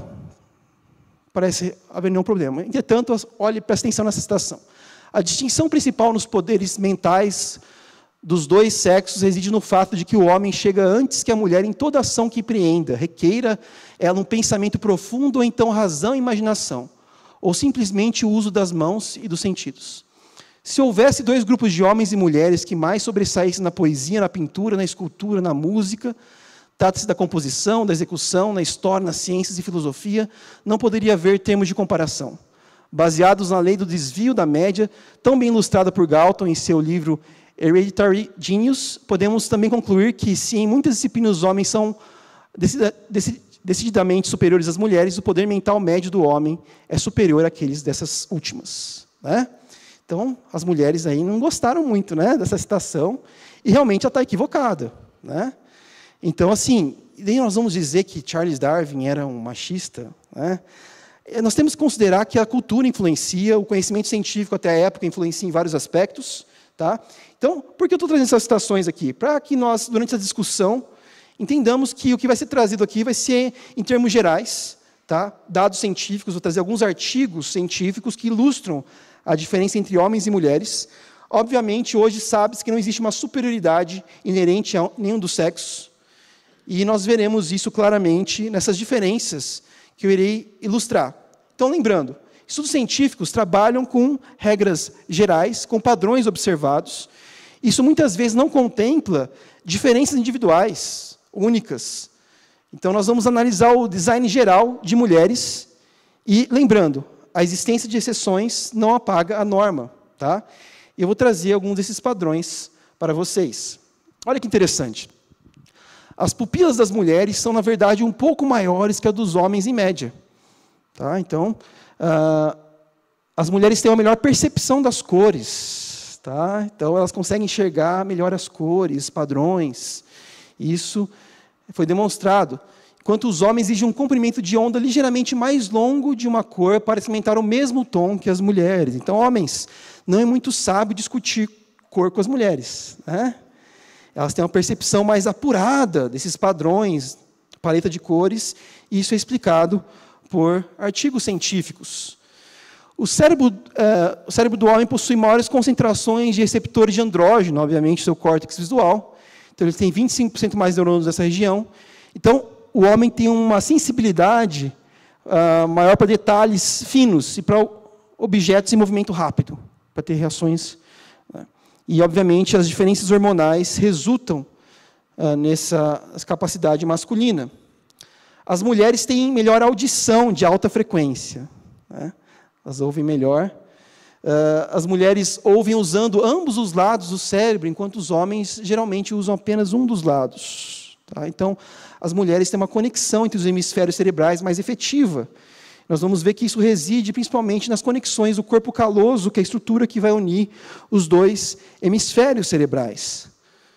parece haver nenhum problema. Entretanto, olhe, preste atenção nessa citação. A distinção principal nos poderes mentais dos dois sexos reside no fato de que o homem chega antes que a mulher em toda ação que empreenda, requeira ela um pensamento profundo ou então razão e imaginação, ou simplesmente o uso das mãos e dos sentidos. Se houvesse dois grupos de homens e mulheres que mais sobressaíssem na poesia, na pintura, na escultura, na música, trata-se da composição, da execução, na história, nas ciências e filosofia, não poderia haver termos de comparação. Baseados na lei do desvio da média, tão bem ilustrada por Galton em seu livro Hereditary Genius, podemos também concluir que, se em muitas disciplinas os homens são decididamente superiores às mulheres, o poder mental médio do homem é superior àqueles dessas últimas. Né? Então, as mulheres aí não gostaram muito, né, dessa citação, e realmente ela está equivocada. Né? Então, assim, daí nós vamos dizer que Charles Darwin era um machista. Né? Nós temos que considerar que a cultura influencia, o conhecimento científico até a época influencia em vários aspectos. Tá? Então, por que eu estou trazendo essas citações aqui? Para que nós, durante a discussão, entendamos que o que vai ser trazido aqui vai ser em termos gerais, tá? Dados científicos, vou trazer alguns artigos científicos que ilustram a diferença entre homens e mulheres. Obviamente, hoje sabe-se que não existe uma superioridade inerente a nenhum dos sexos, e nós veremos isso claramente nessas diferenças que eu irei ilustrar. Então, lembrando, estudos científicos trabalham com regras gerais, com padrões observados. Isso muitas vezes não contempla diferenças individuais, únicas. Então, nós vamos analisar o design geral de mulheres e, lembrando, a existência de exceções não apaga a norma. Tá? E eu vou trazer alguns desses padrões para vocês. Olha que interessante. As pupilas das mulheres são, na verdade, um pouco maiores que a dos homens em média. Tá? Então, Uh, as mulheres têm uma melhor percepção das cores, tá? Então elas conseguem enxergar melhor as cores, padrões. Isso foi demonstrado. Enquanto os homens exigem um comprimento de onda ligeiramente mais longo de uma cor para experimentar o mesmo tom que as mulheres. Então, homens, não é muito sábio discutir cor com as mulheres. Né? Elas têm uma percepção mais apurada desses padrões, paleta de cores, e isso é explicado por artigos científicos. O cérebro, uh, o cérebro do homem possui maiores concentrações de receptores de andrógeno, obviamente, seu córtex visual. Então, ele tem vinte e cinco por cento mais neurônios nessa região. Então, o homem tem uma sensibilidade uh, maior para detalhes finos e para objetos em movimento rápido, para ter reações. Né? E, obviamente, as diferenças hormonais resultam uh, nessa capacidade masculina. As mulheres têm melhor audição de alta frequência. Né? Elas ouvem melhor. Uh, as mulheres ouvem usando ambos os lados do cérebro, enquanto os homens geralmente usam apenas um dos lados. Tá? Então, as mulheres têm uma conexão entre os hemisférios cerebrais mais efetiva. Nós vamos ver que isso reside principalmente nas conexões do corpo caloso, que é a estrutura que vai unir os dois hemisférios cerebrais.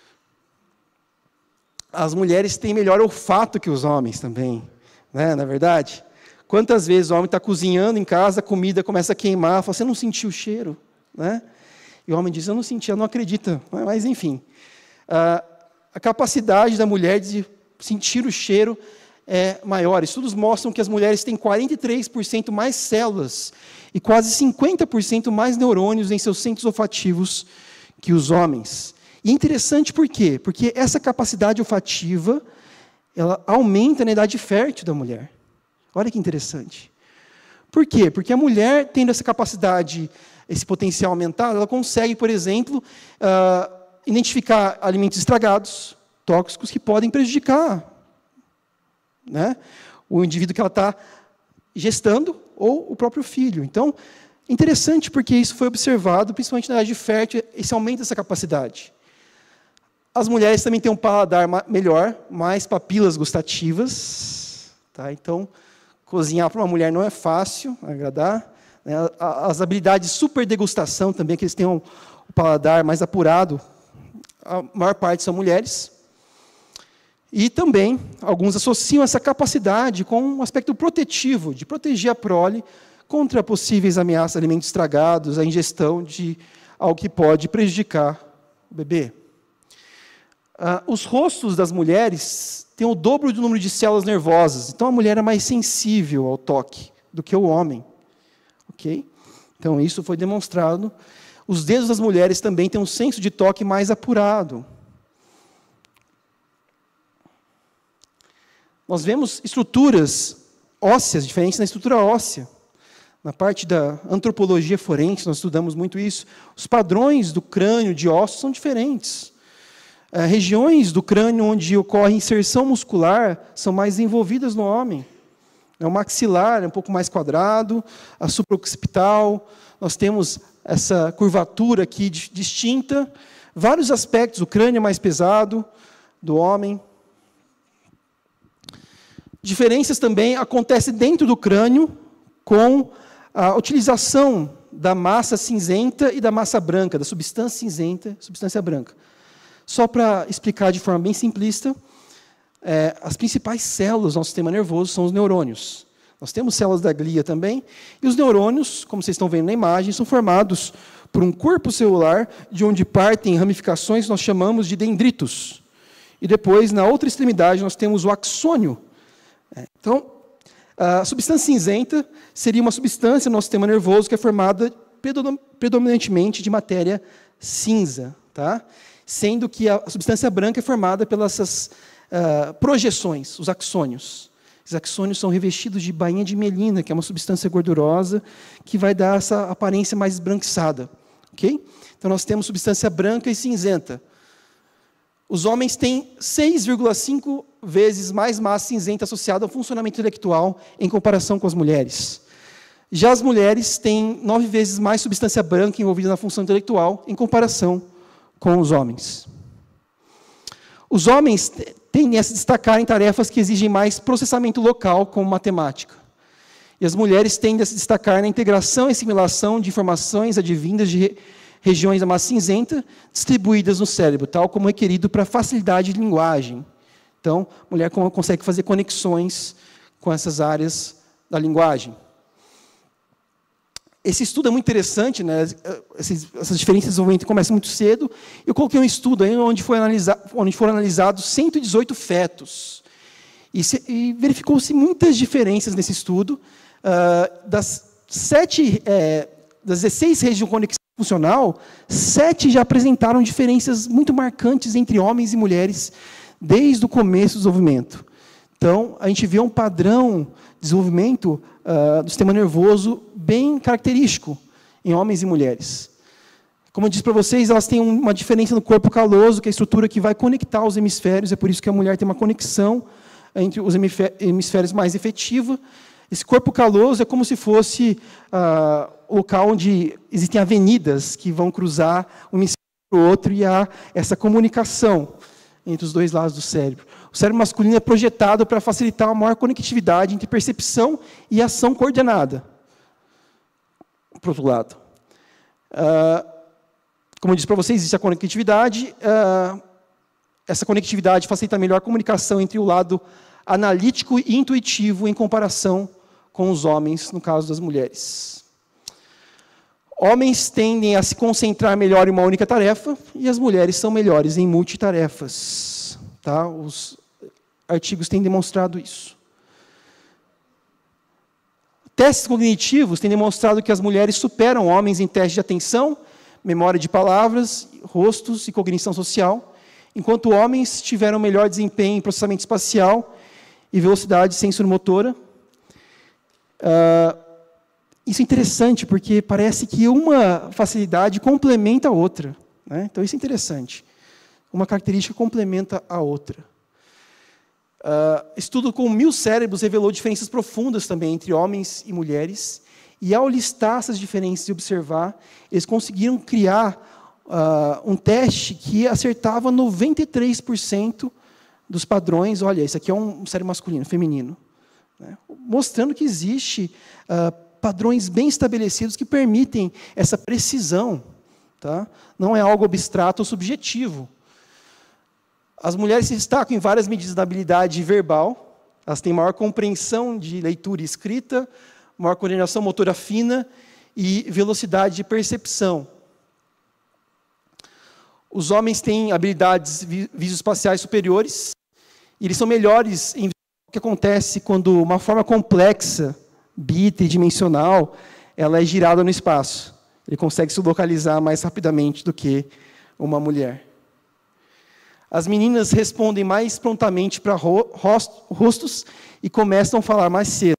As mulheres têm melhor olfato que os homens também, né? Na verdade. Quantas vezes o homem está cozinhando em casa, a comida começa a queimar, fala, você não sentiu o cheiro? Né? E o homem diz, eu não senti, eu não acredito. Mas, enfim, a capacidade da mulher de sentir o cheiro é maior. Estudos mostram que as mulheres têm quarenta e três por cento mais células e quase cinquenta por cento mais neurônios em seus centros olfativos que os homens. E é interessante por quê? Porque essa capacidade olfativa, ela aumenta na idade fértil da mulher. Olha que interessante. Por quê? Porque a mulher, tendo essa capacidade, esse potencial aumentado, ela consegue, por exemplo, uh, identificar alimentos estragados, tóxicos, que podem prejudicar, né, o indivíduo que ela está gestando ou o próprio filho. Então, é interessante porque isso foi observado, principalmente na idade fértil, esse aumento dessa capacidade. As mulheres também têm um paladar melhor, mais papilas gustativas. Tá? Então, cozinhar para uma mulher não é fácil, agradar. Né? As habilidades de super degustação também, que eles têm um paladar mais apurado, a maior parte são mulheres. E também, alguns associam essa capacidade com um aspecto protetivo, de proteger a prole contra possíveis ameaças, alimentos estragados, a ingestão de algo que pode prejudicar o bebê. Ah, os rostos das mulheres têm o dobro do número de células nervosas, então a mulher é mais sensível ao toque do que o homem. Okay? Então, isso foi demonstrado. Os dedos das mulheres também têm um senso de toque mais apurado. Nós vemos estruturas ósseas diferentes na estrutura óssea. Na parte da antropologia forense, nós estudamos muito isso. Os padrões do crânio de ossos são diferentes. É, regiões do crânio onde ocorre inserção muscular são mais desenvolvidas no homem. É, o maxilar é um pouco mais quadrado, a supraoccipital, nós temos essa curvatura aqui distinta. Vários aspectos, o crânio é mais pesado do homem. Diferenças também acontecem dentro do crânio com a utilização da massa cinzenta e da massa branca, da substância cinzenta e substância branca. Só para explicar de forma bem simplista, é, as principais células do nosso sistema nervoso são os neurônios. Nós temos células da glia também, e os neurônios, como vocês estão vendo na imagem, são formados por um corpo celular, de onde partem ramificações que nós chamamos de dendritos. E depois, na outra extremidade, nós temos o axônio. Então, a substância cinzenta seria uma substância no nosso sistema nervoso que é formada predominantemente de matéria cinza, tá? Sendo que a substância branca é formada pelas essas, uh, projeções, os axônios. Os axônios são revestidos de bainha de mielina, que é uma substância gordurosa que vai dar essa aparência mais esbranquiçada. Okay? Então, nós temos substância branca e cinzenta. Os homens têm seis vírgula cinco vezes mais massa cinzenta associada ao funcionamento intelectual em comparação com as mulheres. Já as mulheres têm nove vezes mais substância branca envolvida na função intelectual em comparação com os homens. Os homens tendem a se destacar em tarefas que exigem mais processamento local, como matemática. E as mulheres tendem a se destacar na integração e assimilação de informações advindas de regiões da massa cinzenta distribuídas no cérebro, tal como requerido para facilidade de linguagem. Então, a mulher consegue fazer conexões com essas áreas da linguagem. Esse estudo é muito interessante, né? essas, essas diferenças de desenvolvimento começam muito cedo. Eu coloquei um estudo aí onde, foi analisado, onde foram analisados cento e dezoito fetos. E, e verificou-se muitas diferenças nesse estudo. Uh, das, sete, é, das dezesseis redes de conexão funcional, sete já apresentaram diferenças muito marcantes entre homens e mulheres desde o começo do desenvolvimento. Então, a gente vê um padrão de desenvolvimento uh, do sistema nervoso bem característico em homens e mulheres. Como eu disse para vocês, elas têm uma diferença no corpo caloso, que é a estrutura que vai conectar os hemisférios, é por isso que a mulher tem uma conexão entre os hemisférios mais efetiva. Esse corpo caloso é como se fosse uh, o local onde existem avenidas que vão cruzar um hemisfério para o outro e há essa comunicação entre os dois lados do cérebro. O cérebro masculino é projetado para facilitar a maior conectividade entre percepção e ação coordenada. Por outro lado. Uh, como eu disse para vocês, existe a conectividade. Uh, essa conectividade facilita a melhor comunicação entre o lado analítico e intuitivo em comparação com os homens, no caso das mulheres. Homens tendem a se concentrar melhor em uma única tarefa e as mulheres são melhores em multitarefas. Tá? Os artigos têm demonstrado isso. Testes cognitivos têm demonstrado que as mulheres superam homens em testes de atenção, memória de palavras, rostos e cognição social, enquanto homens tiveram melhor desempenho em processamento espacial e velocidade sensoromotora. Uh, isso é interessante, porque parece que uma facilidade complementa a outra, né? Então, isso é interessante. Uma característica complementa a outra. Uh, estudo com mil cérebros revelou diferenças profundas também entre homens e mulheres, e ao listar essas diferenças e observar, eles conseguiram criar uh, um teste que acertava noventa e três por cento dos padrões. Olha, esse aqui é um cérebro masculino, feminino, né? Mostrando que existe uh, padrões bem estabelecidos que permitem essa precisão, tá? Não é algo abstrato ou subjetivo. As mulheres se destacam em várias medidas da habilidade verbal. Elas têm maior compreensão de leitura e escrita, maior coordenação motora fina e velocidade de percepção. Os homens têm habilidades visoespaciais superiores, e eles são melhores em o que acontece quando uma forma complexa, bitridimensional, ela é girada no espaço. Ele consegue se localizar mais rapidamente do que uma mulher. As meninas respondem mais prontamente para rostos e começam a falar mais cedo.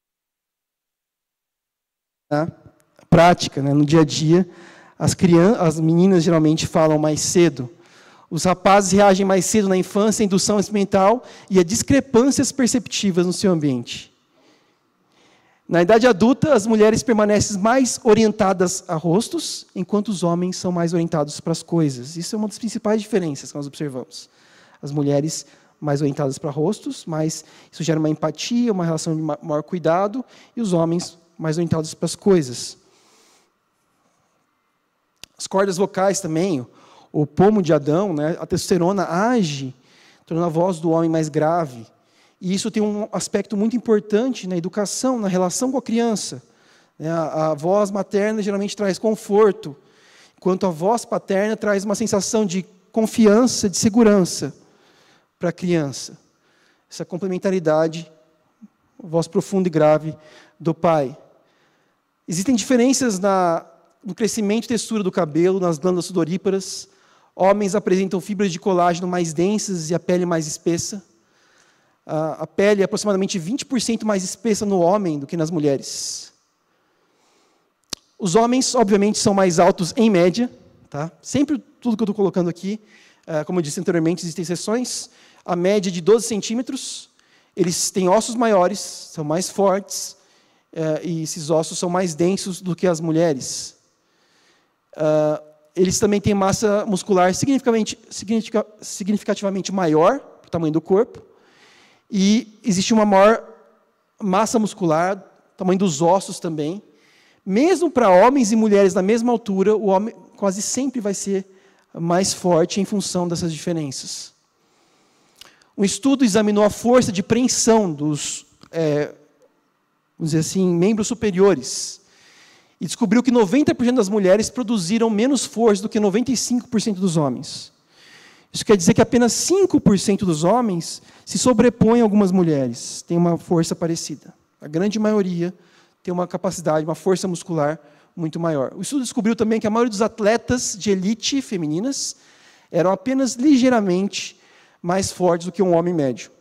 Na prática, né, no dia a dia, as, crianças, as meninas geralmente falam mais cedo. Os rapazes reagem mais cedo na infância, à indução experimental e a discrepâncias perceptivas no seu ambiente. Na idade adulta, as mulheres permanecem mais orientadas a rostos, enquanto os homens são mais orientados para as coisas. Isso é uma das principais diferenças que nós observamos. As mulheres mais orientadas para rostos, mas isso gera uma empatia, uma relação de maior cuidado, e os homens mais orientados para as coisas. As cordas vocais também, o pomo de Adão, né, a testosterona age, tornando a voz do homem mais grave. E isso tem um aspecto muito importante na educação, na relação com a criança. A, a voz materna geralmente traz conforto, enquanto a voz paterna traz uma sensação de confiança, de segurança para a criança. Essa complementaridade, voz profunda e grave do pai. Existem diferenças na, no crescimento e textura do cabelo, nas glândulas sudoríparas. Homens apresentam fibras de colágeno mais densas e a pele mais espessa. A, a pele é aproximadamente vinte por cento mais espessa no homem do que nas mulheres. Os homens, obviamente, são mais altos em média. Tá? Sempre tudo que eu estou colocando aqui, uh, como eu disse anteriormente, existem exceções. A média é de doze centímetros. Eles têm ossos maiores, são mais fortes, uh, e esses ossos são mais densos do que as mulheres. Uh, eles também têm massa muscular significativamente, significativamente maior, para o tamanho do corpo, e existe uma maior massa muscular, tamanho dos ossos também. Mesmo para homens e mulheres na mesma altura, o homem quase sempre vai ser mais forte em função dessas diferenças. Um estudo examinou a força de preensão dos, é, vamos dizer assim, membros superiores, e descobriu que noventa por cento das mulheres produziram menos força do que noventa e cinco por cento dos homens. Isso quer dizer que apenas cinco por cento dos homens se sobrepõem a algumas mulheres, têm uma força parecida. A grande maioria tem uma capacidade, uma força muscular muito maior. O estudo descobriu também que a maioria dos atletas de elite femininas eram apenas ligeiramente mais fortes do que um homem médio.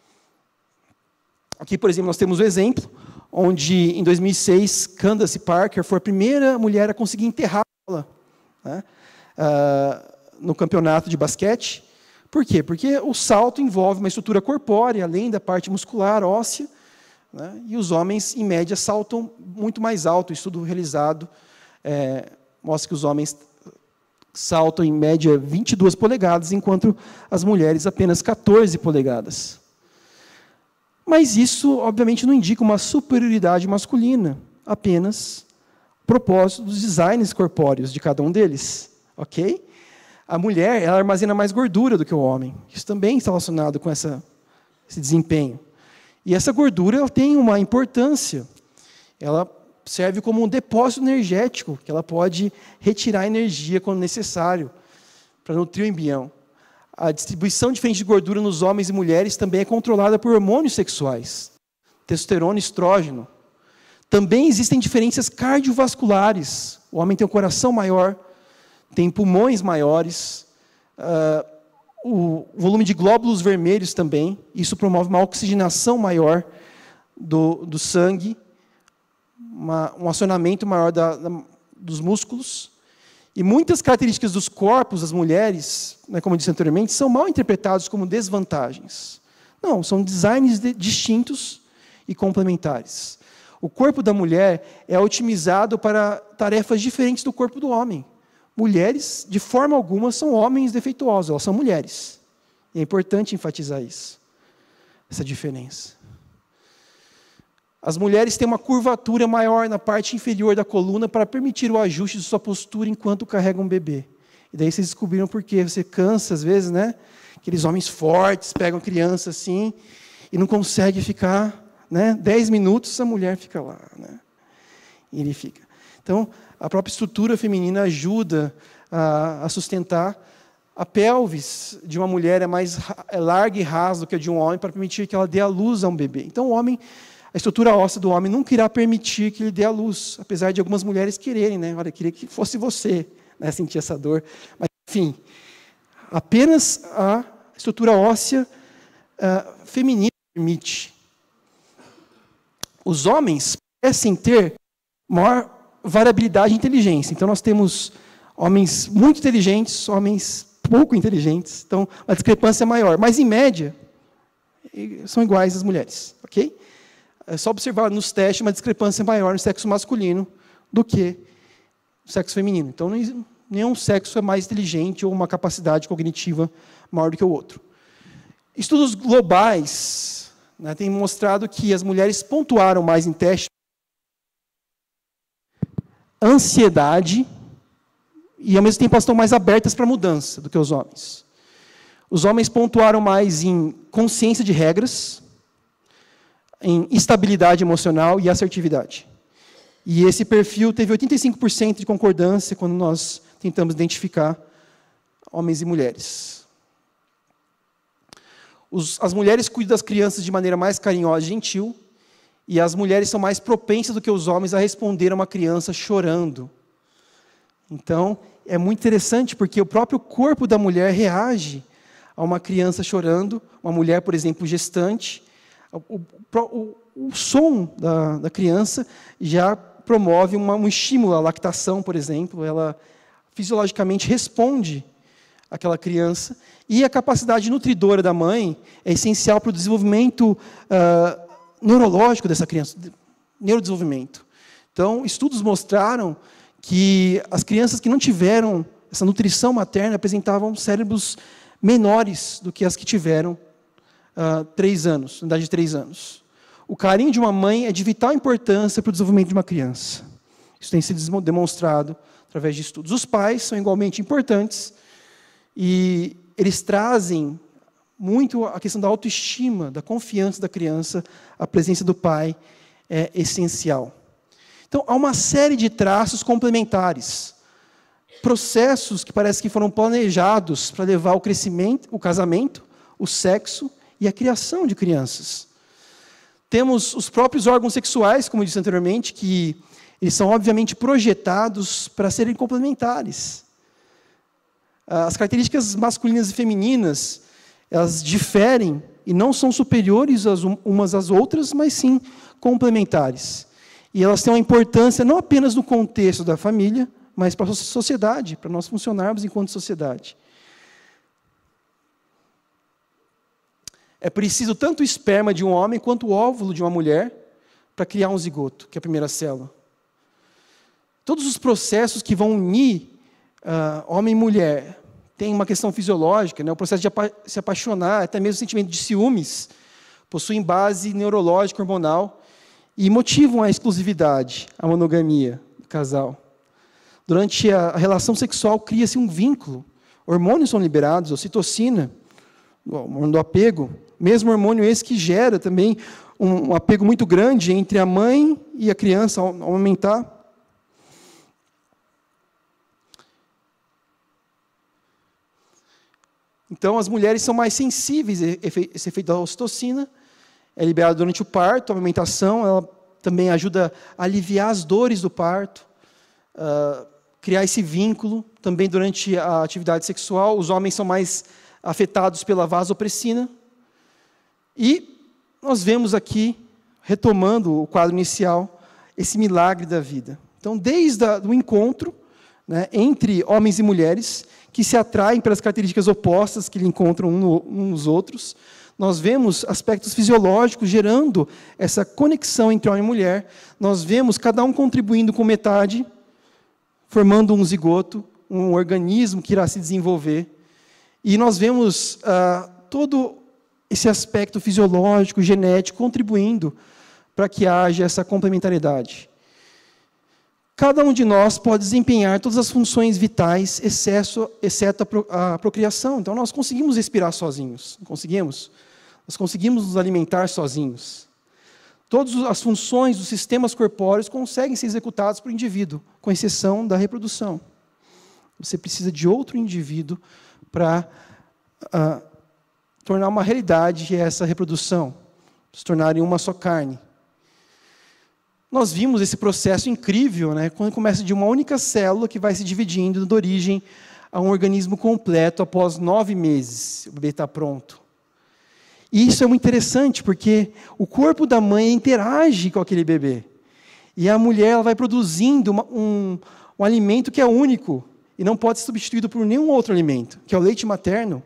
Aqui, por exemplo, nós temos o exemplo, onde, em dois mil e seis, Candace Parker foi a primeira mulher a conseguir enterrar a bola, né, uh, no campeonato de basquete. Por quê? Porque o salto envolve uma estrutura corpórea, além da parte muscular, óssea, né, e os homens, em média, saltam muito mais alto. O estudo realizado é, mostra que os homens saltam, em média, vinte e duas polegadas, enquanto as mulheres apenas quatorze polegadas. Mas isso, obviamente, não indica uma superioridade masculina, apenas propósito dos designs corpóreos de cada um deles. Ok? A mulher, ela armazena mais gordura do que o homem. Isso também está relacionado com essa, esse desempenho. E essa gordura ela tem uma importância. Ela serve como um depósito energético, que ela pode retirar energia quando necessário, para nutrir o embrião. A distribuição diferente de gordura nos homens e mulheres também é controlada por hormônios sexuais, testosterona e estrógeno. Também existem diferenças cardiovasculares. O homem tem um coração maior, tem pulmões maiores, uh, o volume de glóbulos vermelhos também. Isso promove uma oxigenação maior do, do sangue, uma, um acionamento maior da, da, dos músculos. E muitas características dos corpos das mulheres, né, como eu disse anteriormente, são mal interpretados como desvantagens. Não, são designs de, distintos e complementares. O corpo da mulher é otimizado para tarefas diferentes do corpo do homem. Mulheres, de forma alguma, são homens defeituosos, elas são mulheres. E é importante enfatizar isso, essa diferença. As mulheres têm uma curvatura maior na parte inferior da coluna para permitir o ajuste de sua postura enquanto carregam um bebê. E daí vocês descobriram por quê. Você cansa, às vezes, né? Aqueles homens fortes pegam a criança assim e não consegue ficar, né? Dez minutos, a mulher fica lá, né? E ele fica. Então, a própria estrutura feminina ajuda a, a sustentar. A pelvis de uma mulher é mais é larga e rasa do que a de um homem para permitir que ela dê à luz a um bebê. Então, o homem, a estrutura óssea do homem nunca irá permitir que ele dê à luz, apesar de algumas mulheres quererem, né? Olha, eu queria que fosse você, né? Sentir essa dor. Mas, enfim, apenas a estrutura óssea uh, feminina permite. Os homens parecem ter maior variabilidade de inteligência. Então, nós temos homens muito inteligentes, homens pouco inteligentes. Então, a discrepância é maior. Mas, em média, são iguais as mulheres. Ok? É só observar nos testes uma discrepância maior no sexo masculino do que no sexo feminino. Então, nenhum sexo é mais inteligente ou uma capacidade cognitiva maior do que o outro. Estudos globais, né, têm mostrado que as mulheres pontuaram mais em testes ansiedade e, ao mesmo tempo, elas estão mais abertas para mudança do que os homens. Os homens pontuaram mais em consciência de regras, em estabilidade emocional e assertividade. E esse perfil teve oitenta e cinco por cento de concordância quando nós tentamos identificar homens e mulheres. Os, as mulheres cuidam das crianças de maneira mais carinhosa e gentil, e as mulheres são mais propensas do que os homens a responder a uma criança chorando. Então, é muito interessante, porque o próprio corpo da mulher reage a uma criança chorando, uma mulher, por exemplo, gestante. O, o, o som da, da criança já promove uma, um estímulo à lactação, por exemplo. Ela fisiologicamente responde àquela criança. E a capacidade nutridora da mãe é essencial para o desenvolvimento uh, neurológico dessa criança, neurodesenvolvimento. Então, estudos mostraram que as crianças que não tiveram essa nutrição materna apresentavam cérebros menores do que as que tiveram uh, três anos, na idade de três anos. O carinho de uma mãe é de vital importância para o desenvolvimento de uma criança. Isso tem sido demonstrado através de estudos. Os pais são igualmente importantes e eles trazem muito a questão da autoestima, da confiança da criança. A presença do pai é essencial. Então, há uma série de traços complementares, processos que parece que foram planejados para levar ao crescimento, o casamento, o sexo e a criação de crianças. Temos os próprios órgãos sexuais, como eu disse anteriormente, que eles são obviamente projetados para serem complementares. As características masculinas e femininas, elas diferem e não são superiores umas às outras, mas sim complementares. E elas têm uma importância não apenas no contexto da família, mas para a sociedade, para nós funcionarmos enquanto sociedade. É preciso tanto o esperma de um homem quanto o óvulo de uma mulher para criar um zigoto, que é a primeira célula. Todos os processos que vão unir uh, homem e mulher tem uma questão fisiológica, né? O processo de apa se apaixonar, até mesmo o sentimento de ciúmes, possuem base neurológica, hormonal, e motivam a exclusividade, a monogamia do casal. Durante a relação sexual, cria-se um vínculo. Hormônios são liberados, ocitocina, o hormônio do apego, mesmo hormônio esse que gera também um, um apego muito grande entre a mãe e a criança ao, ao aumentar. Então, as mulheres são mais sensíveis a esse efeito da ocitocina, é liberado durante o parto, a amamentação, ela também ajuda a aliviar as dores do parto, uh, criar esse vínculo. Também durante a atividade sexual, os homens são mais afetados pela vasopressina. E nós vemos aqui, retomando o quadro inicial, esse milagre da vida. Então, desde o encontro, né, entre homens e mulheres, que se atraem pelas características opostas que encontram um, no, um nos outros, nós vemos aspectos fisiológicos gerando essa conexão entre homem e mulher. Nós vemos cada um contribuindo com metade, formando um zigoto, um organismo que irá se desenvolver. E nós vemos ah, todo esse aspecto fisiológico, genético, contribuindo para que haja essa complementariedade. Cada um de nós pode desempenhar todas as funções vitais, excesso, exceto a, pro, a procriação. Então, nós conseguimos respirar sozinhos, não conseguimos? Nós conseguimos nos alimentar sozinhos. Todas as funções dos sistemas corpóreos conseguem ser executadas por indivíduo, com exceção da reprodução. Você precisa de outro indivíduo para uh, tornar uma realidade essa reprodução, se tornarem uma só carne. Nós vimos esse processo incrível, né, quando começa de uma única célula que vai se dividindo, dando origem a um organismo completo após nove meses. O bebê está pronto. E isso é muito interessante, porque o corpo da mãe interage com aquele bebê. E a mulher ela vai produzindo uma, um, um alimento que é único e não pode ser substituído por nenhum outro alimento, que é o leite materno.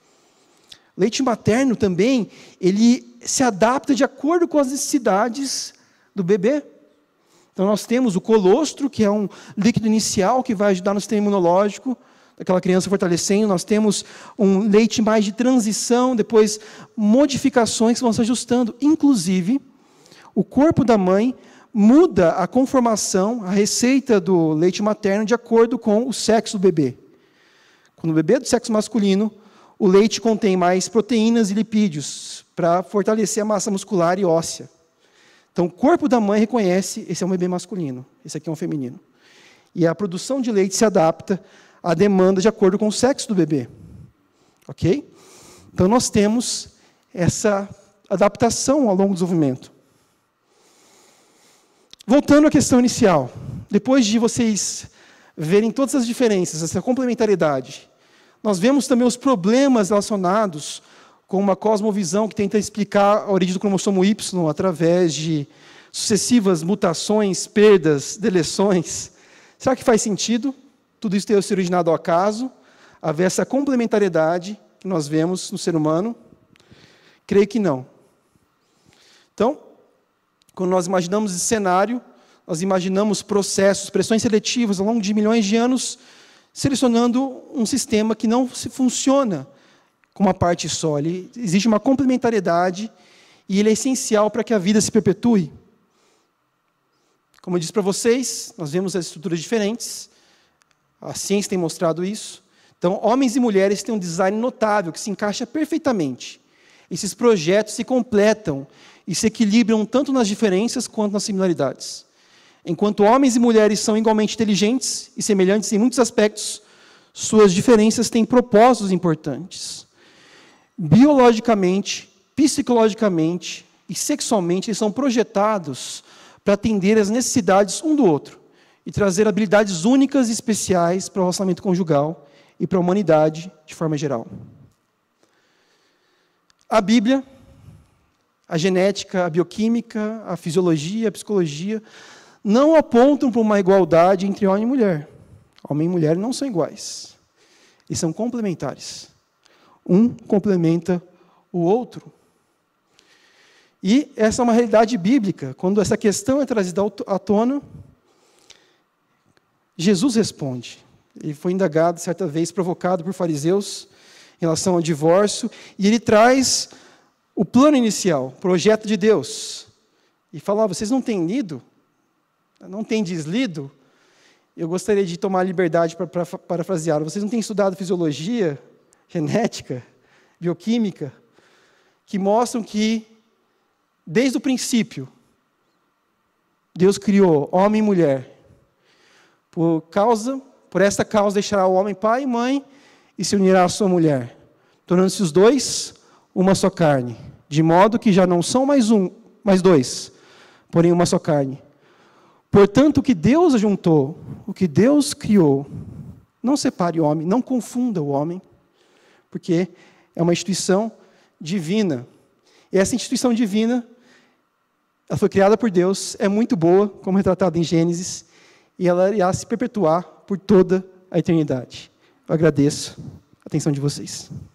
O leite materno também, ele se adapta de acordo com as necessidades do bebê. Então, nós temos o colostro, que é um líquido inicial que vai ajudar no sistema imunológico daquela criança fortalecendo. Nós temos um leite mais de transição, depois modificações que vão se ajustando. Inclusive, o corpo da mãe muda a conformação, a receita do leite materno de acordo com o sexo do bebê. Quando o bebê é do sexo masculino, o leite contém mais proteínas e lipídios para fortalecer a massa muscular e óssea. Então, o corpo da mãe reconhece, esse é um bebê masculino, esse aqui é um feminino. E a produção de leite se adapta à demanda de acordo com o sexo do bebê. Ok? Então, nós temos essa adaptação ao longo do desenvolvimento. Voltando à questão inicial, depois de vocês verem todas as diferenças, essa complementariedade, nós vemos também os problemas relacionados com uma cosmovisão que tenta explicar a origem do cromossomo Y através de sucessivas mutações, perdas, deleções. Será que faz sentido tudo isso ter se originado ao acaso, haver essa complementariedade que nós vemos no ser humano? Creio que não. Então, quando nós imaginamos esse cenário, nós imaginamos processos, pressões seletivas ao longo de milhões de anos, selecionando um sistema que não se funciona com uma parte só. Ele, existe uma complementariedade e ele é essencial para que a vida se perpetue. Como eu disse para vocês, nós vemos as estruturas diferentes, a ciência tem mostrado isso. Então, homens e mulheres têm um design notável, que se encaixa perfeitamente. Esses projetos se completam e se equilibram tanto nas diferenças quanto nas similaridades. Enquanto homens e mulheres são igualmente inteligentes e semelhantes em muitos aspectos, suas diferenças têm propósitos importantes. Biologicamente, psicologicamente e sexualmente, eles são projetados para atender às necessidades um do outro e trazer habilidades únicas e especiais para o relacionamento conjugal e para a humanidade de forma geral. A Bíblia, a genética, a bioquímica, a fisiologia, a psicologia, não apontam para uma igualdade entre homem e mulher. Homem e mulher não são iguais. Eles são complementares. Um complementa o outro. E essa é uma realidade bíblica. Quando essa questão é trazida à tona, Jesus responde. Ele foi indagado, certa vez, provocado por fariseus em relação ao divórcio, e ele traz o plano inicial, o projeto de Deus. E fala, oh, vocês não têm lido? Não têm deslido? Eu gostaria de tomar a liberdade para, para parafrasear. Vocês não têm estudado fisiologia, genética, bioquímica, que mostram que, desde o princípio, Deus criou homem e mulher. Por causa, por esta causa deixará o homem pai e mãe e se unirá à sua mulher, tornando-se os dois uma só carne, de modo que já não são mais um, mais dois, porém uma só carne. Portanto, o que Deus ajuntou, o que Deus criou, não separe o homem, não confunda o homem, porque é uma instituição divina. E essa instituição divina, ela foi criada por Deus, é muito boa, como retratado em Gênesis, e ela irá se perpetuar por toda a eternidade. Eu agradeço a atenção de vocês.